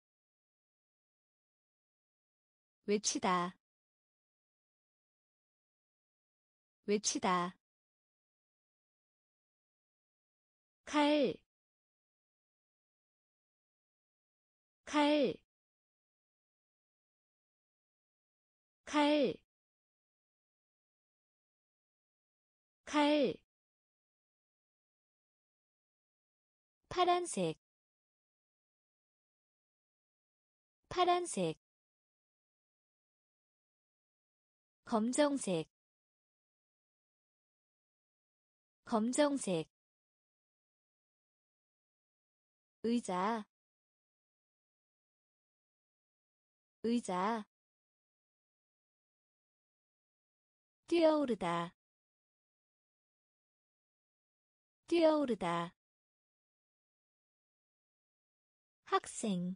외치다 외치다 칼, 칼, 칼, 칼, 파란색, 파란색, 검정색, 검정색, 의자, 의자, 뛰어오르다, 뛰어오르다, 학생,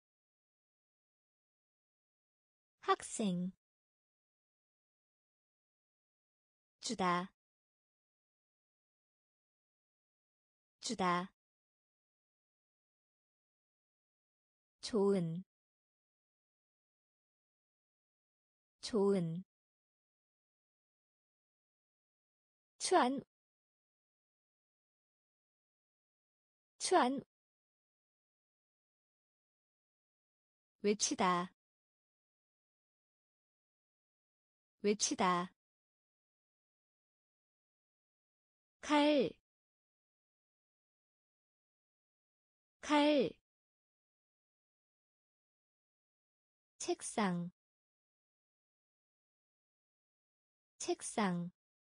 학생, 주다, 주다, 좋은, 좋은, 추안, 추안, 외치다, 외치다, 칼, 칼, 책상, 책상,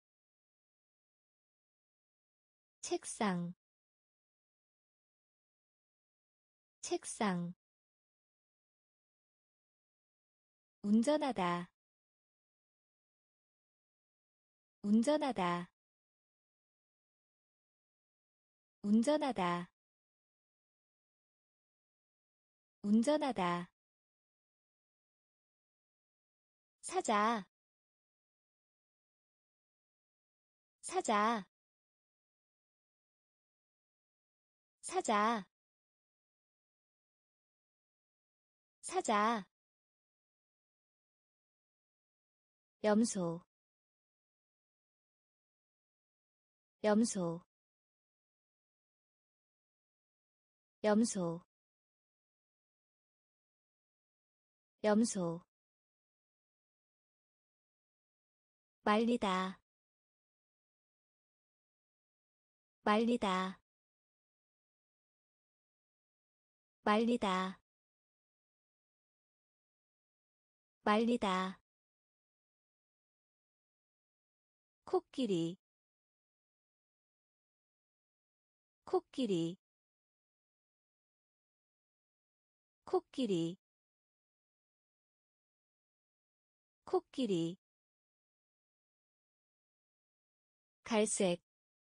책상, 책상, 운전하다, 운전하다, 운전하다, 운전하다, 사자, 사자, 사자, 사자, 염소, 염소, 염소, 염소 말리다 말리다 말리다 말리다 코끼리 코끼리 코끼리 코끼리 갈색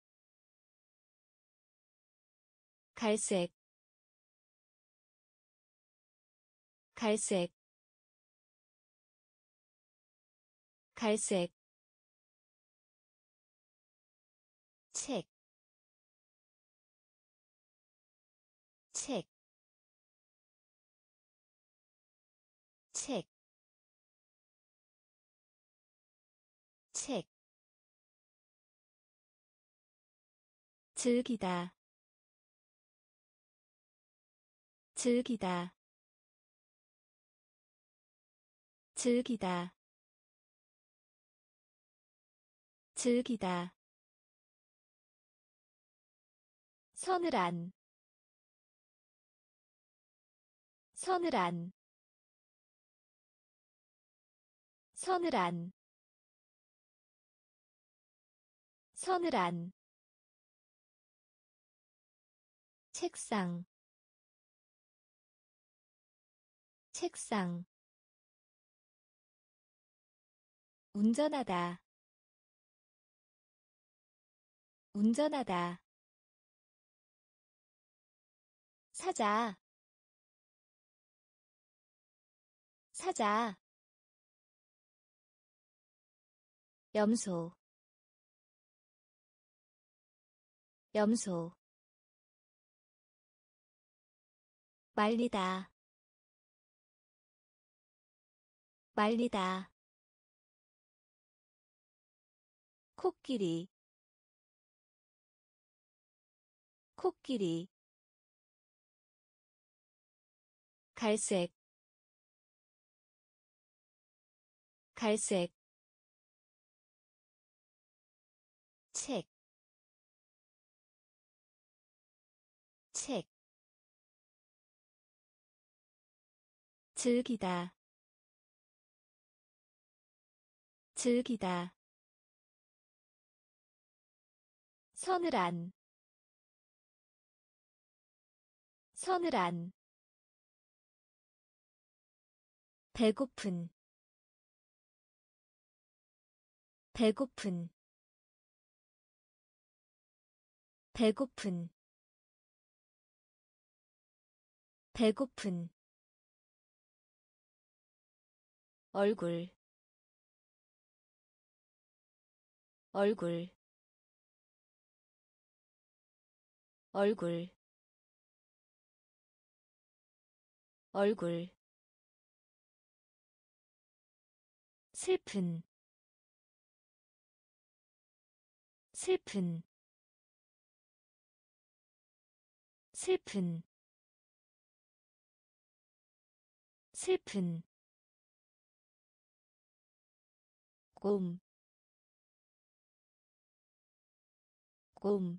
갈색 갈색 갈색 책, 책, 책, 책, 즐기다, 즐기다, 즐기다, 즐기다, 서늘한, 서늘한, 서늘한, 서늘한, 책상, 책상, 운전하다, 운전하다, 사자, 사자, 염소, 염소, 말리다, 말리다, 코끼리, 코끼리, 갈색, 갈색, 책, 책, 즐기다, 즐기다, 서늘한, 서늘한, 배고픈, 배고픈, 배고픈, 배고픈, 얼굴, 얼굴, 얼굴, 얼굴, 슬픈, 슬픈, 슬픈, 슬픈, 곰, 곰,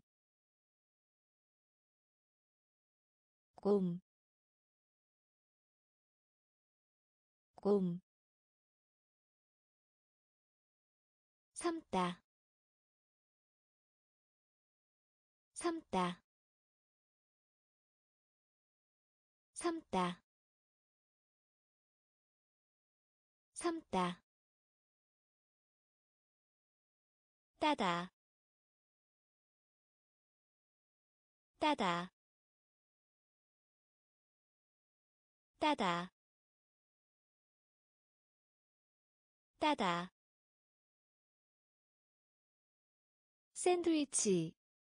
곰, 곰, 삶다, 삶다, 삶다, 삶다, 따다, 따다, 따다, 따다, 샌드위치,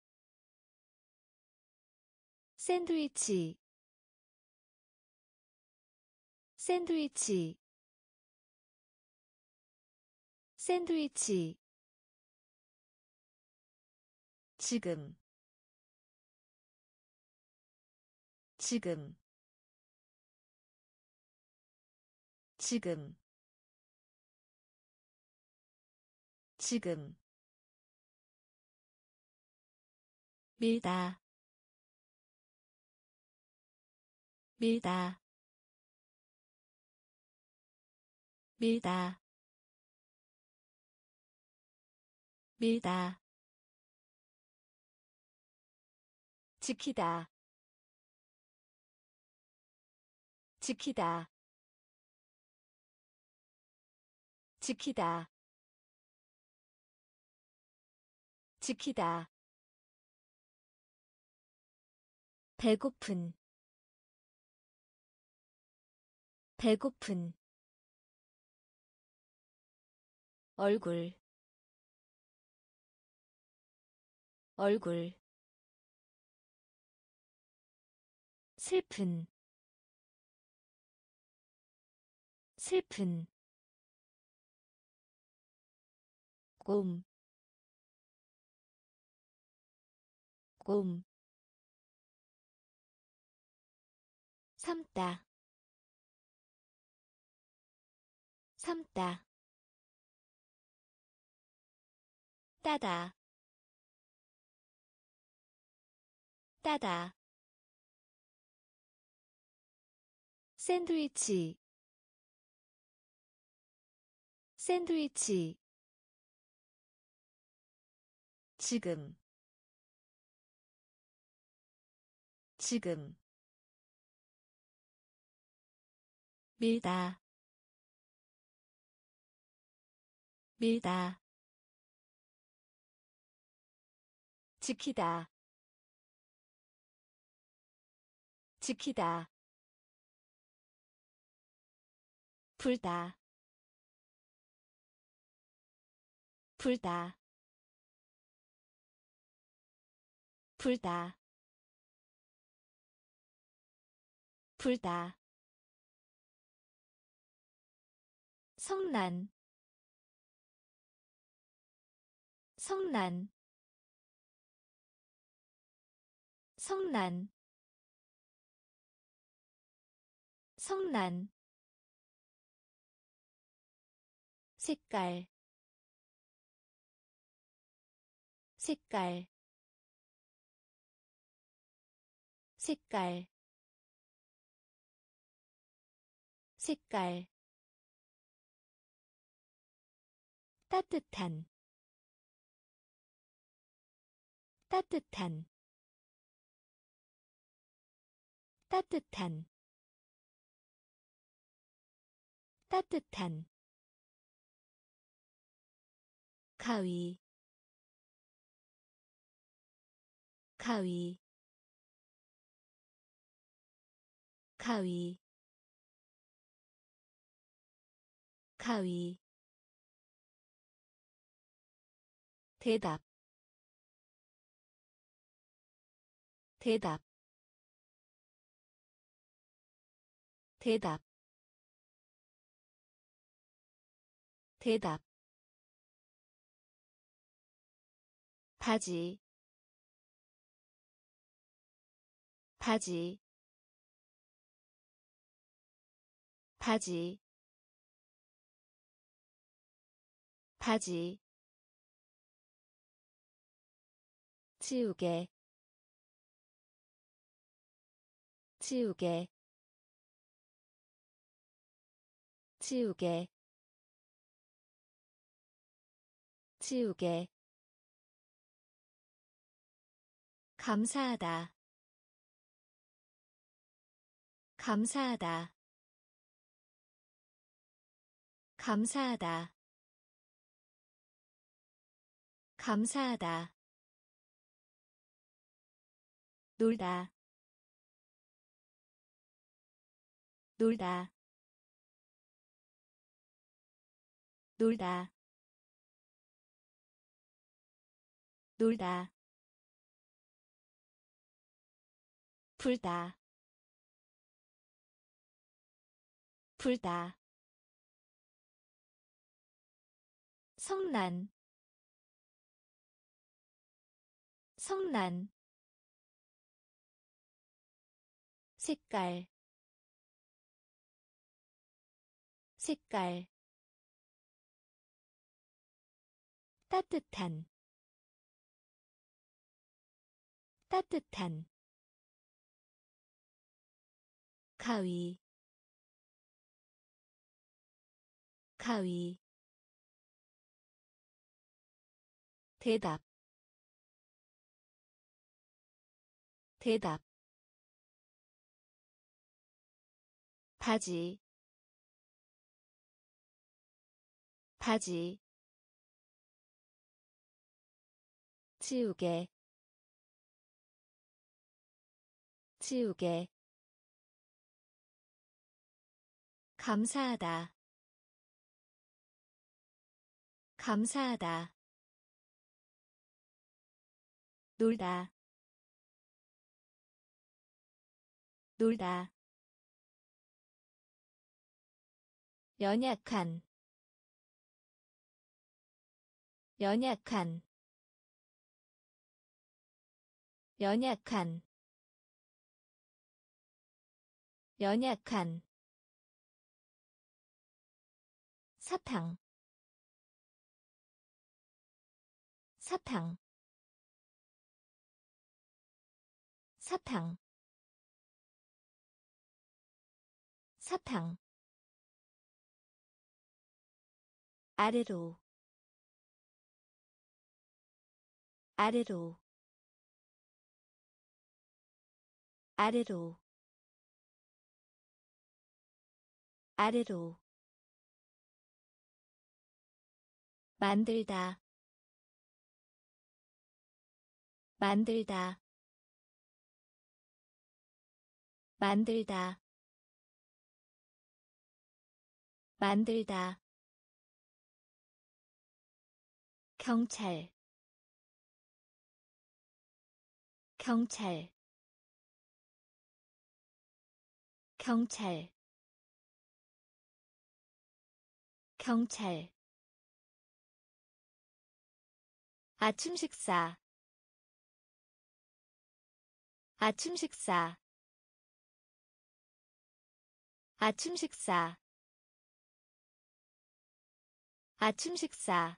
샌드위치, 샌드위치, 샌드위치, 지금, 지금, 지금 지금 밀다 밀다 밀다 밀다 지키다 지키다 지키다 지키다 배고픈 배고픈 얼굴 얼굴 슬픈 슬픈 곰, 곰, 삶다, 삶다, 따다, 따다, 샌드위치, 샌드위치, 지금, 지금, 밀다, 밀다, 지키다, 지키다, 불다, 불다, 불다, 불다, 성난, 성난, 성난, 성난, 색깔, 색깔, 색깔, 색깔, 따뜻한, 따뜻한, 따뜻한, 따뜻한, 가위, 가위, 가위, 가위, 대답, 대답, 대답, 대답, 바지, 바지, 바지, 바지, 지우개, 지우개, 지우개, 지우개, 감사하다, 감사하다, 감사하다, 감사하다, 놀다, 놀다, 놀다, 놀다, 불다, 불다, 성난, 성난, 색깔, 색깔 따뜻한 따뜻한 가위 가위 대답 대답 바지 바지 지우개 지우개 감사하다 감사하다 놀다 놀다 연약한 연약한 연약한 연약한 사탕 사탕 사탕 사탕 아래로 아래로 아래로 아래로 만들다 만들다 만들다 만들다 경찰 경찰 경찰 경찰 아침 식사 아침 식사 아침 식사 아침 식사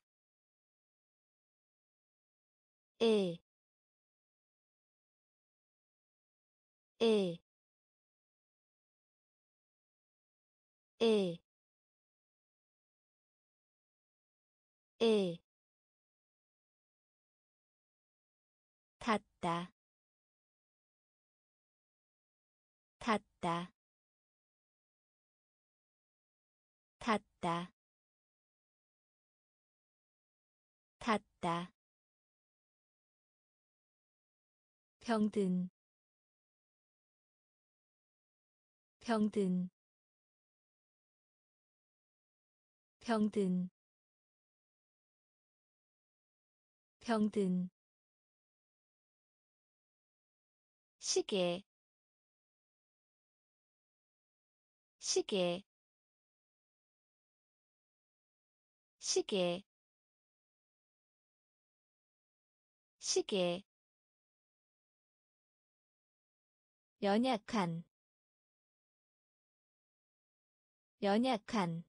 에, 에, 에, 에, 닿다, 닿다, 닿다, 닿다, 병든, 병든, 병든, 병든, 시계, 시계, 시계, 시계, 연약한, 연약한,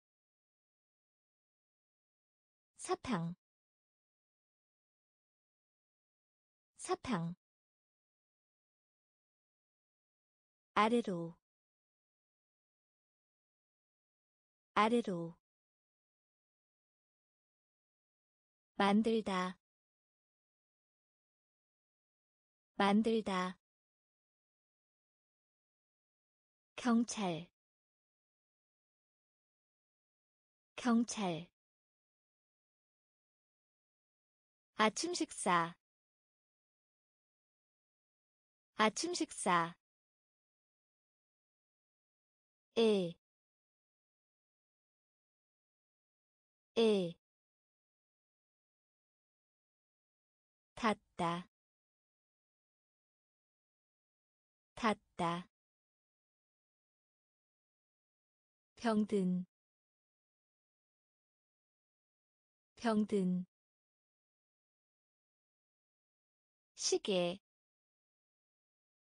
사탕, 사탕, 아래로, 아래로, 만들다, 만들다, 경찰, 경찰, 아침 식사, 아침 식사, 에, 에, 닿다, 닿다, 병든, 병든, 시계,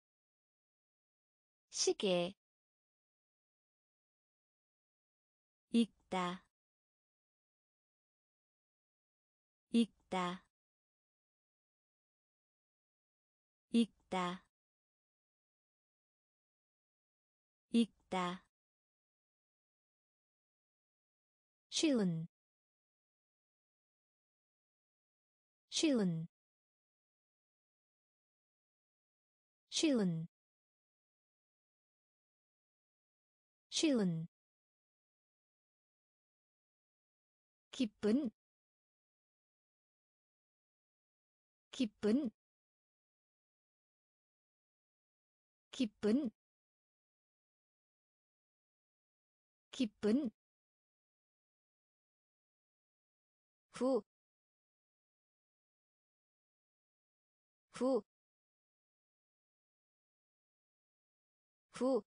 시계, 읽다 읽다 읽다 읽다 쉬운 쉬운 쉬운 쉬운 기쁜 기쁜 기쁜 기쁜 후, 후, 후,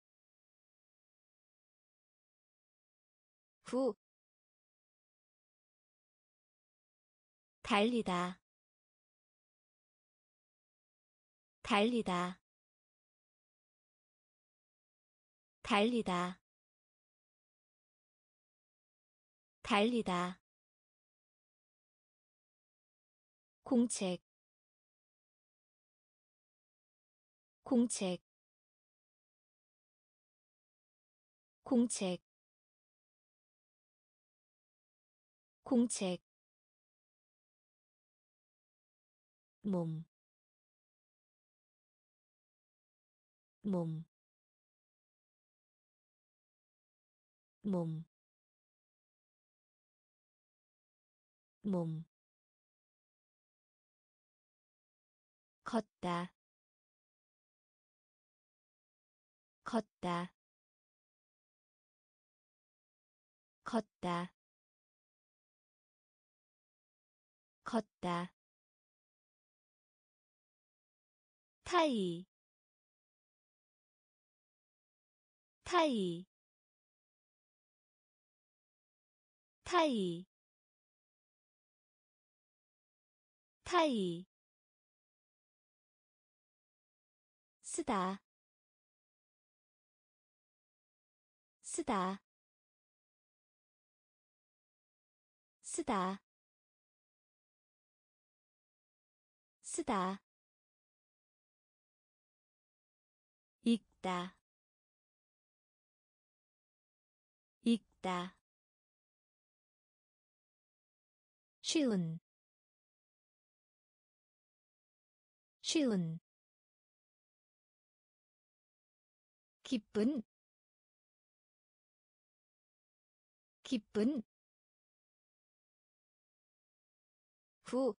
후. 달리다 달리다 달리다 달리다 공책 공책 공책 공책 몸, 몸, 몸, 몸. 걷다 걷다 걷다 걷다 타이 타이 타이 타이 쓰다 쓰다 쓰다 쓰다 읽다 읽다 쉬운 쉬운 기쁜 기쁜 후,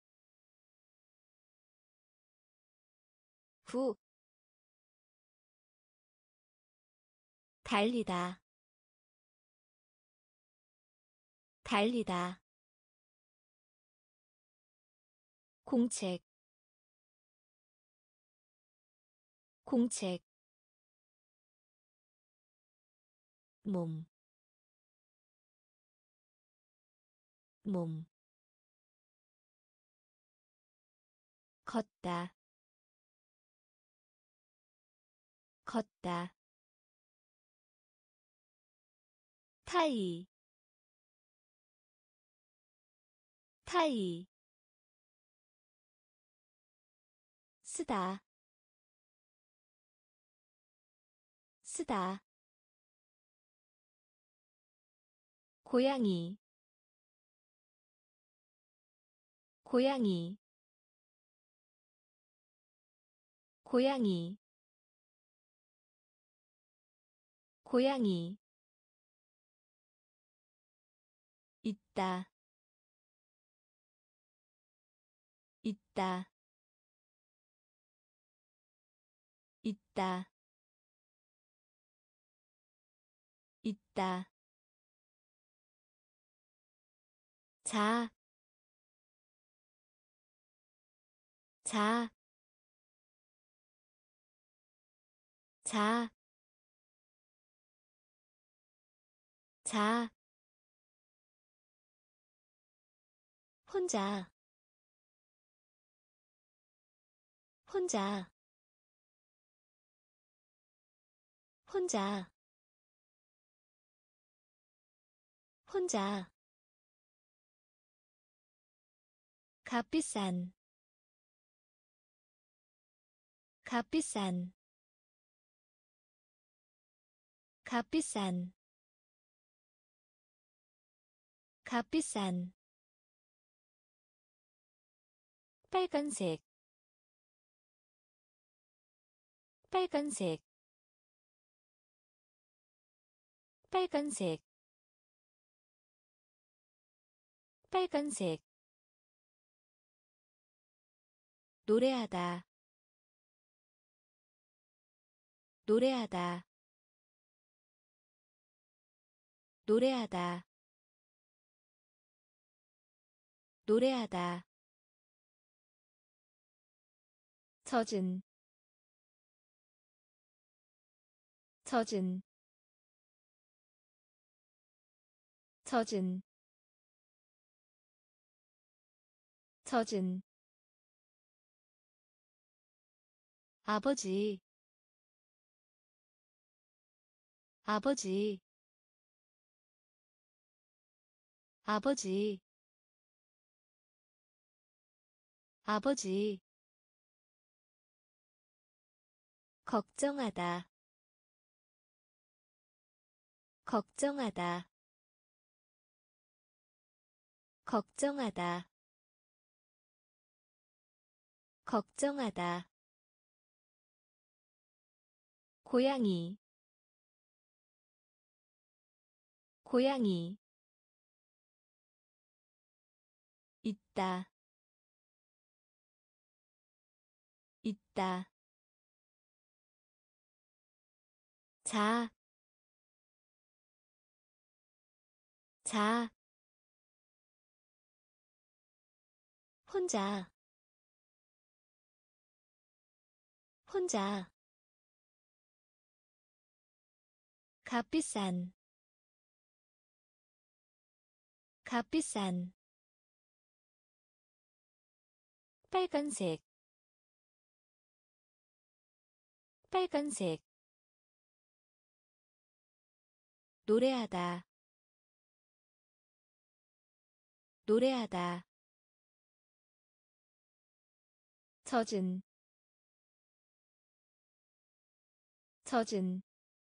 후. 달리다 달리다 공책 공책 몸, 몸. 걷다 걷다 타이 타이 쓰다 쓰다 고양이 고양이 고양이 고양이 있다 있다 있다 있다 자, 자, 자, 자. 혼자 혼자 혼자 혼자 값비싼 값비싼 값비싼 값비싼 빨간색 빨간색 빨간색 빨간색 노래하다 노래하다 노래하다 노래하다 젖은 젖은 젖은 젖은 아버지 아버지 아버지 아버지 걱정하다 걱정하다 걱정하다 걱정하다 고양이 고양이 있다 있다 자, 자, 혼자, 혼자, 값비싼, 값비싼, 빨간색, 빨간색, 노래하다, 노래하다, 젖은, 젖은,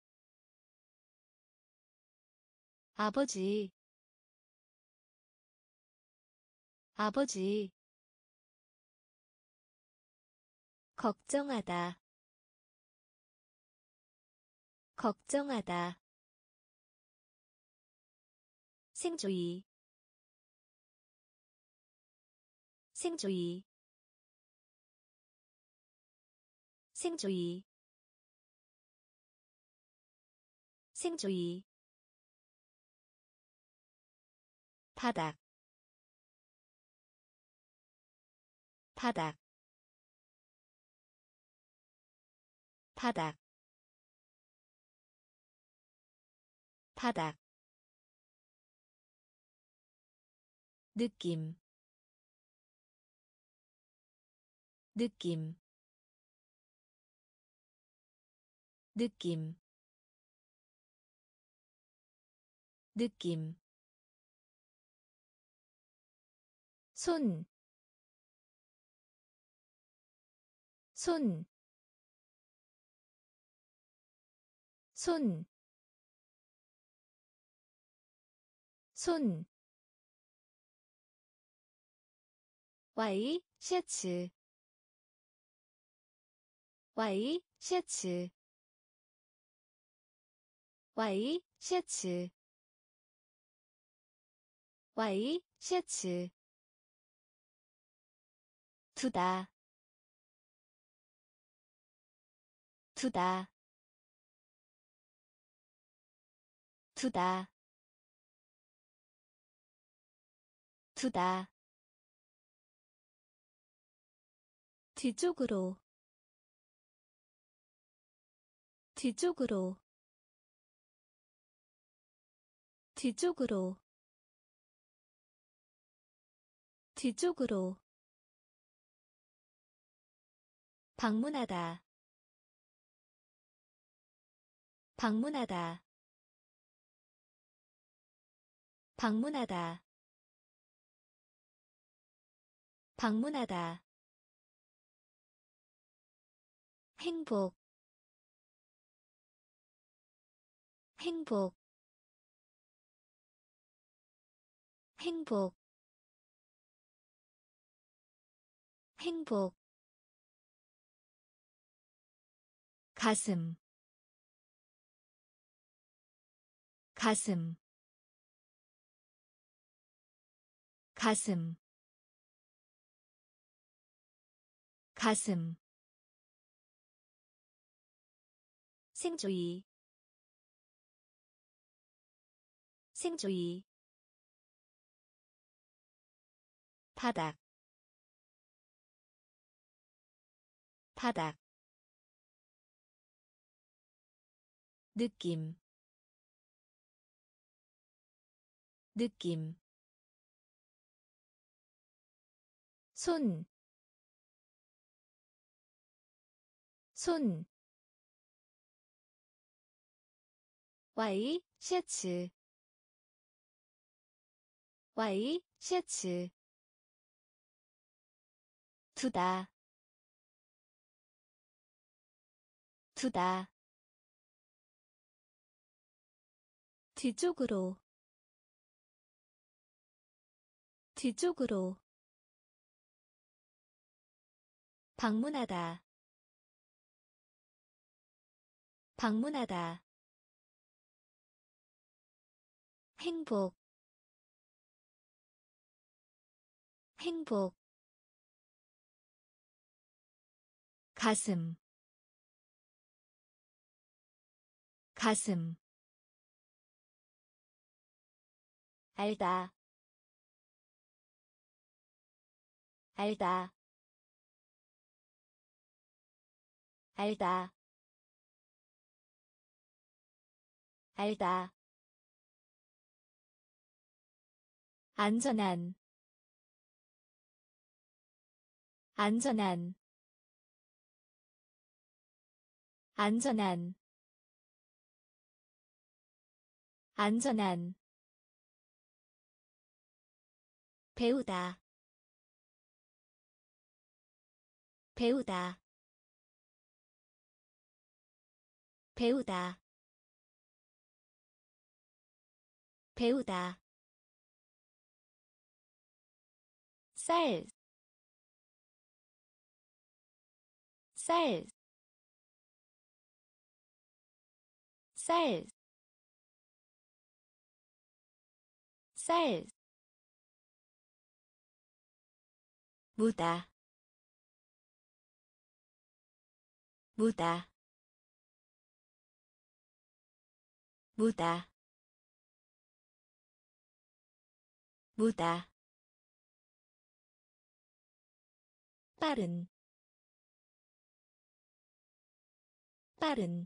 아버지, 아버지, 걱정하다, 걱정하다, 생조이, 생조이, 생조이, 생조이, 바닥, 바닥, 바닥, 바닥, 느낌, 느낌, 느낌, 느낌, 손, 손, 손, 손, 와이, 셔츠, 와이, 셔츠, 와이, 셔츠, 와이, 셔츠, 두다, 두다, 두다, 두다, 뒤쪽으로, 뒤쪽으로, 뒤쪽으로, 뒤쪽으로, 방문하다, 방문하다, 방문하다 방문하다 행복 행복 행복 행복 가슴 가슴 가슴 가슴 생주의 생주의 바닥 바닥 느낌 느낌 손, 손, 와이, 셔츠, 와이, 셔츠, 두다, 두다, 뒤쪽으로, 뒤쪽으로, 방문하다, 방문하다, 행복, 행복, 가슴, 가슴, 알다, 알다, 알다, 알다, 안전한, 안전한, 안전한, 안전한, 배우다, 배우다, 배우다, 배우다, 쌀, 쌀, 쌀, 쌀, 무다, 무다, 무다, 무다, 빠른, 빠른,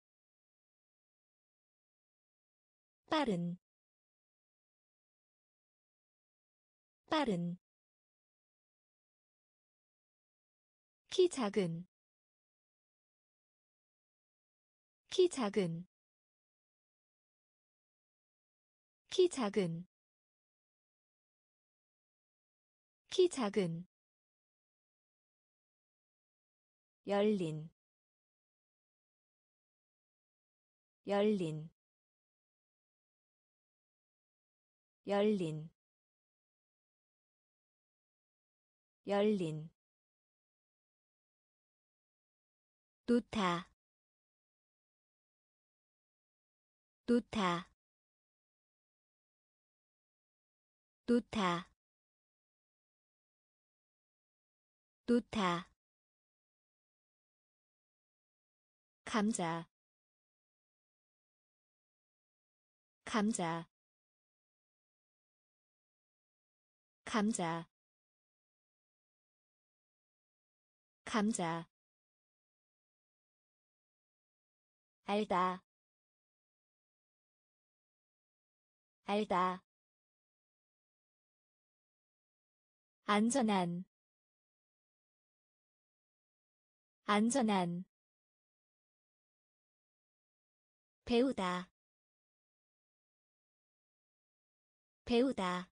빠른, 빠른, 키 작은, 키 작은, 키 작은, 키 작은, 열린, 열린, 열린, 열린, 놓다, 놓다, 놓다, 놓다, 감자, 감자, 감자, 감자, 알다, 알다, 안전한, 안전한, 배우다, 배우다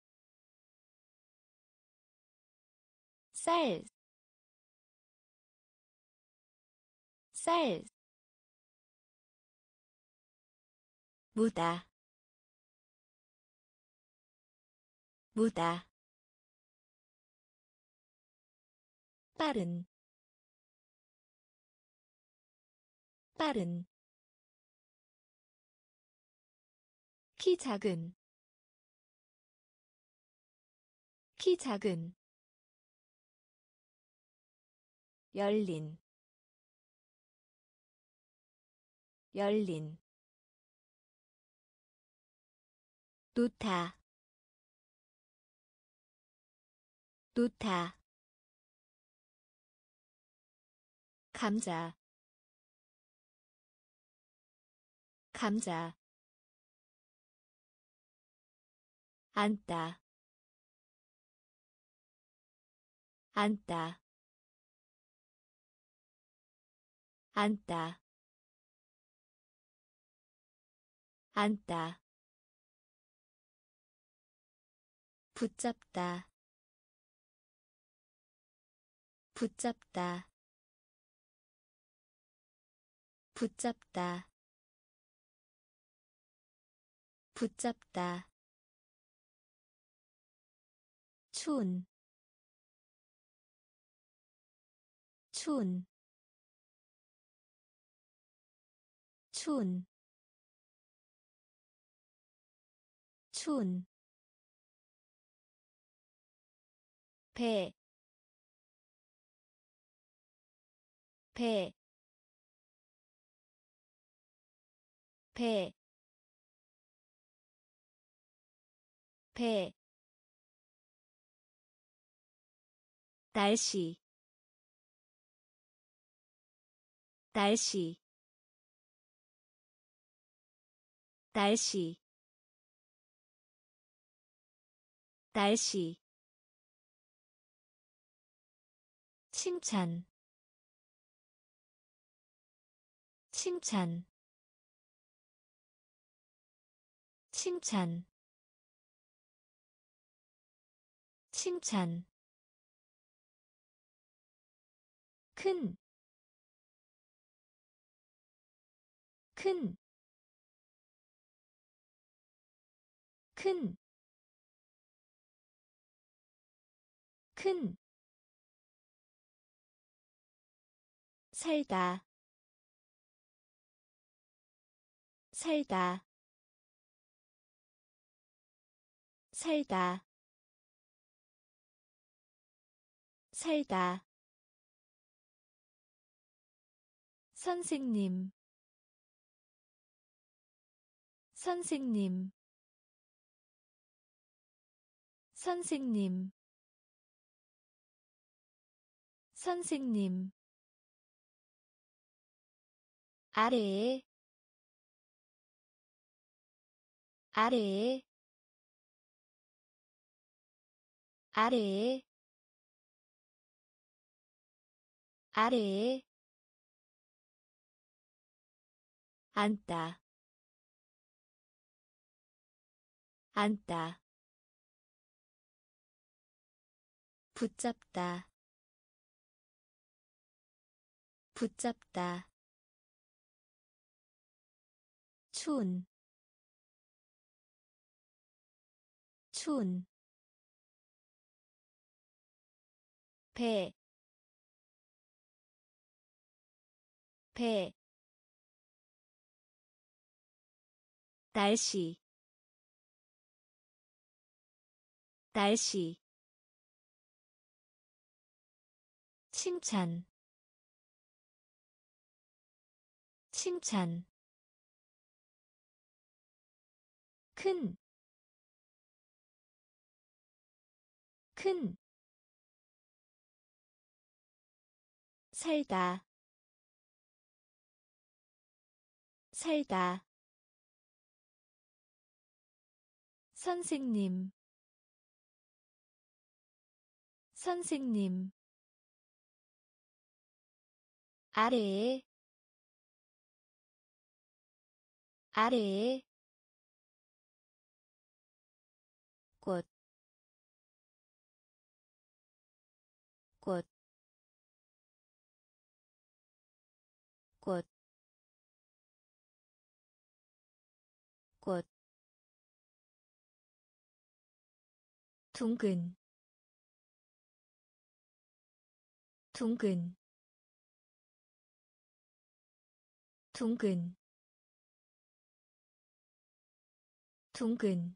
쌀, 쌀, 무다, 무다, 빠른, 빠른, 키 작은, 키 작은, 열린, 열린, 놓다, 놓다, 감자, 감자, 앉다, 앉다, 앉다, 앉다, 붙잡다, 붙잡다, 붙잡다, 붙잡다, 추운, 추운, 추운, 추운, 배, 배, 배, 배, 날씨, 날씨, 날씨, 날씨, 칭찬, 칭찬, 칭찬, 칭찬, 큰, 큰, 큰, 큰, 살다, 살다, 살다, 살다, 선생님, 선생님, 선생님, 선생님, 아래에, 아래에, 아래에, 아래에, 앉다, 앉다, 붙잡다, 붙잡다, 추운, 추운, 배, 배, 날씨, 날씨, 칭찬, 칭찬, 큰, 큰, 살다, 살다, 선생님, 선생님, 아래에, 아래에, 꽃, 꽃, 꽃, 꽃, 둥근, 둥근, 둥근, 둥근,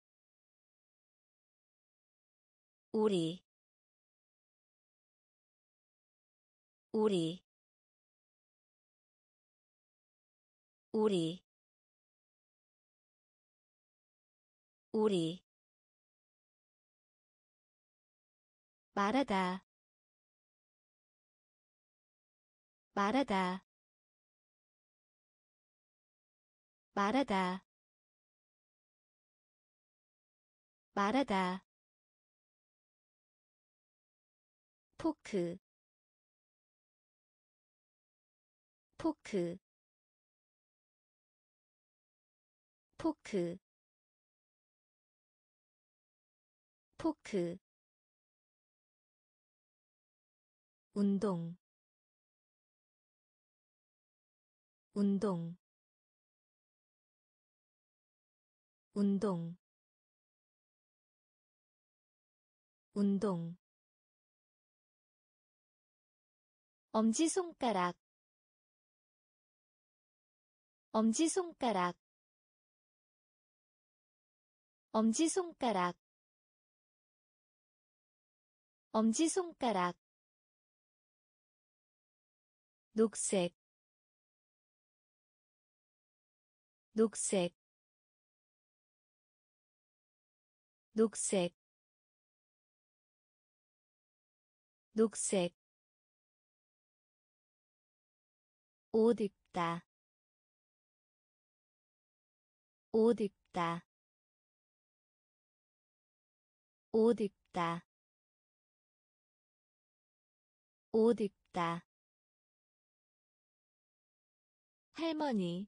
우리, 우리, 우리, 우리, 말하다, 말하다, 말하다, 말하다, 포크, 포크, 포크, 포크, 운동, 운동, 운동, 운동, 엄지손가락, 엄지손가락, 엄지손가락, 엄지손가락, 녹색, 녹색, 녹색, 녹색, 옷 입다, 옷 입다, 옷 입다, 옷 입다, 할머니,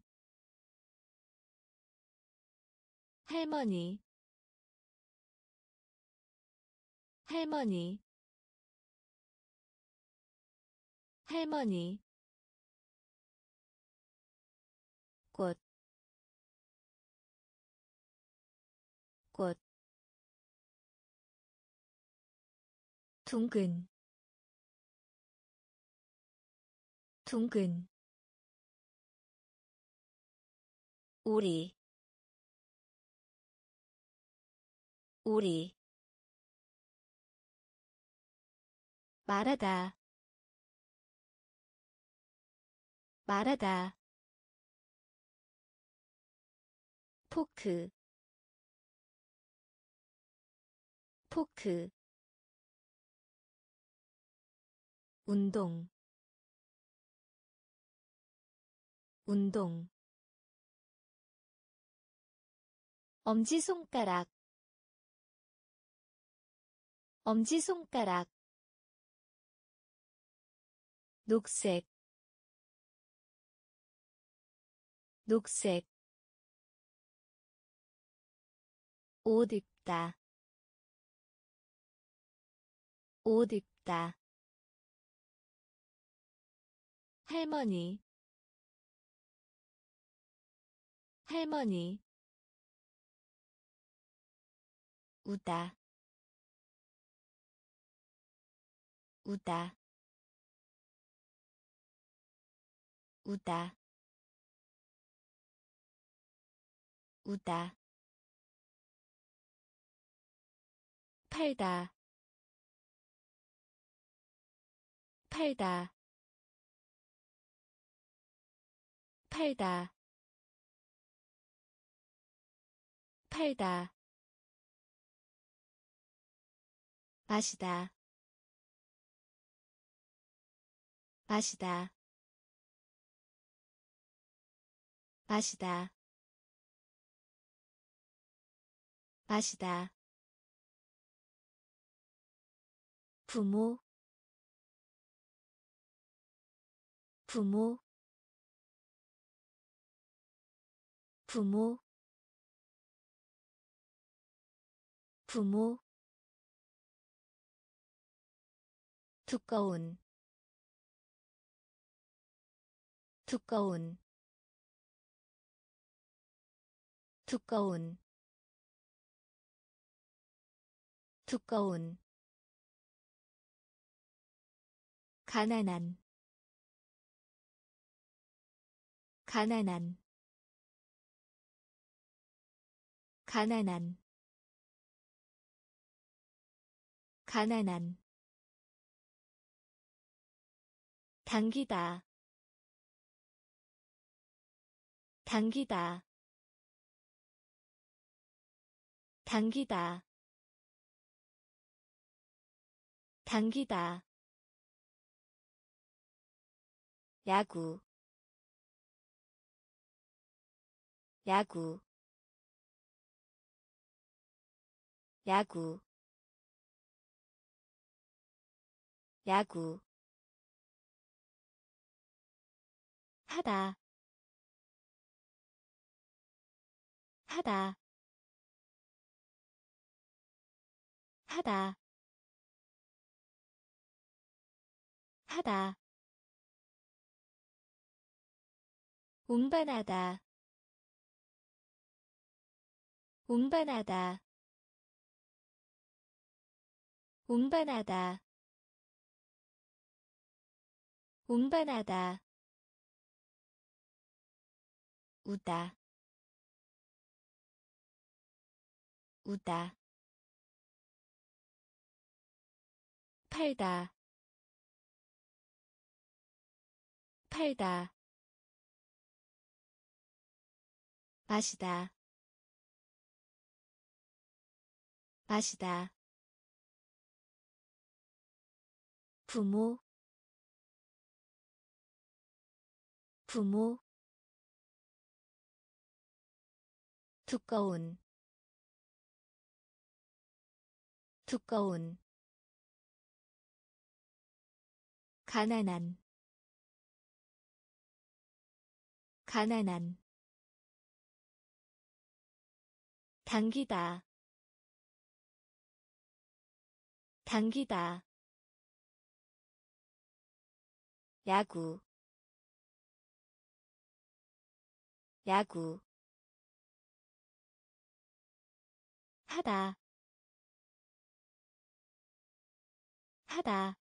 할머니, 할머니, 할머니, 꽃, 꽃, 둥근, 둥근, 우리, 우리, 말하다, 말하다, 포크, 포크, 운동, 운동, 엄지손가락, 엄지손가락, 녹색, 녹색, 옷 입다, 옷 입다, 할머니, 할머니, 우다, 우다, 우다, 우다, 팔다, 팔다, 팔다, 팔다, 마시다, 마시다, 마시다, 마시다, 부모, 부모, 부모, 부모 두꺼운 두꺼운 두꺼운 두꺼운 가난한 가난한 가난한 가난한 당기다 당기다 당기다 당기다 야구 야구 야구 야구 하다 하다 하다 하다 운반하다 운반하다 운반하다 운반하다 우다 우다 팔다 팔다 마시다 마시다 부모 부모 두꺼운 두꺼운 가난한 가난한 당기다 당기다 야구 야구 하다 하다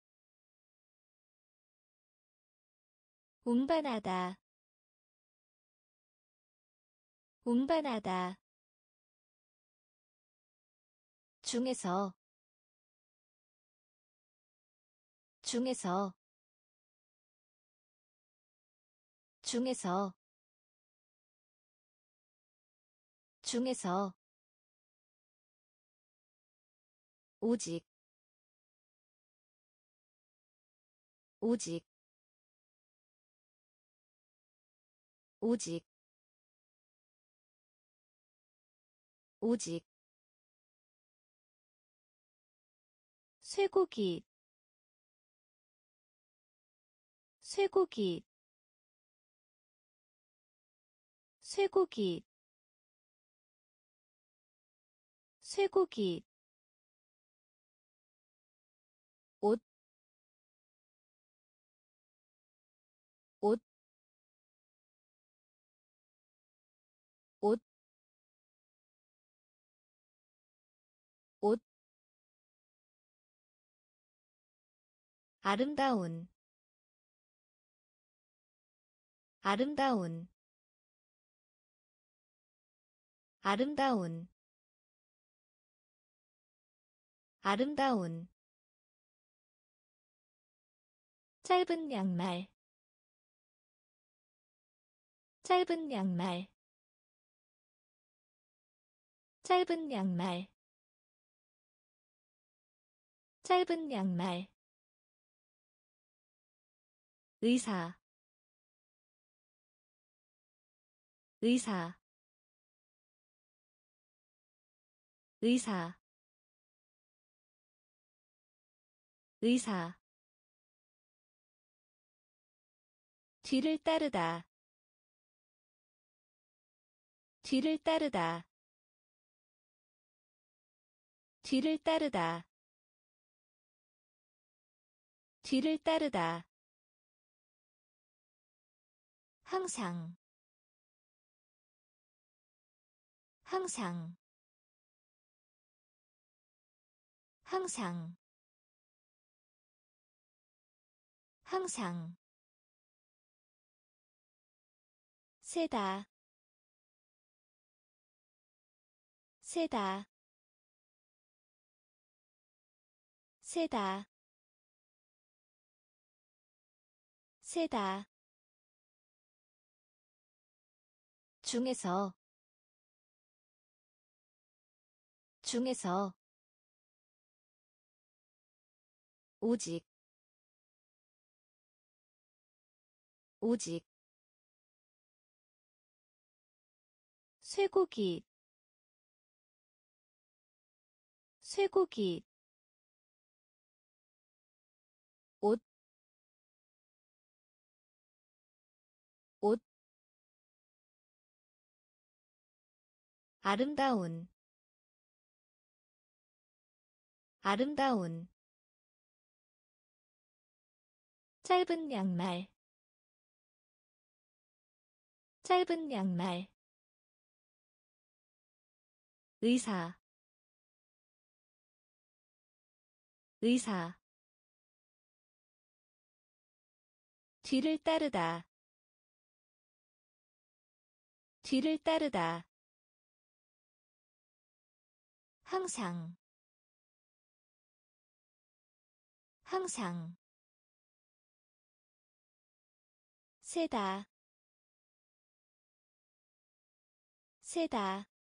운반하다 운반하다 중에서 중에서 중에서 중에서 오직 오직 오직 오직 쇠고기 쇠고기 쇠고기 쇠고기 옷, 옷, 옷, 옷, 아름다운, 아름다운, 아름다운, 아름다운, 짧은 양말, 짧은 양말, 짧은 양말, 짧은 양말, 의사, 의사, 의사, 의사, 뒤를 따르다, 뒤를 따르다, 뒤를 따르다. 뒤를 따르다. 항상 항상 항상 항상 세다 세다 세다 세다 중에서 중에서 오직 오직 쇠고기 쇠고기 옷 옷 아름다운 아름다운 짧은 양말 짧은 양말 의사 의사 뒤를 따르다 뒤를 따르다 항상 항상 세다 세다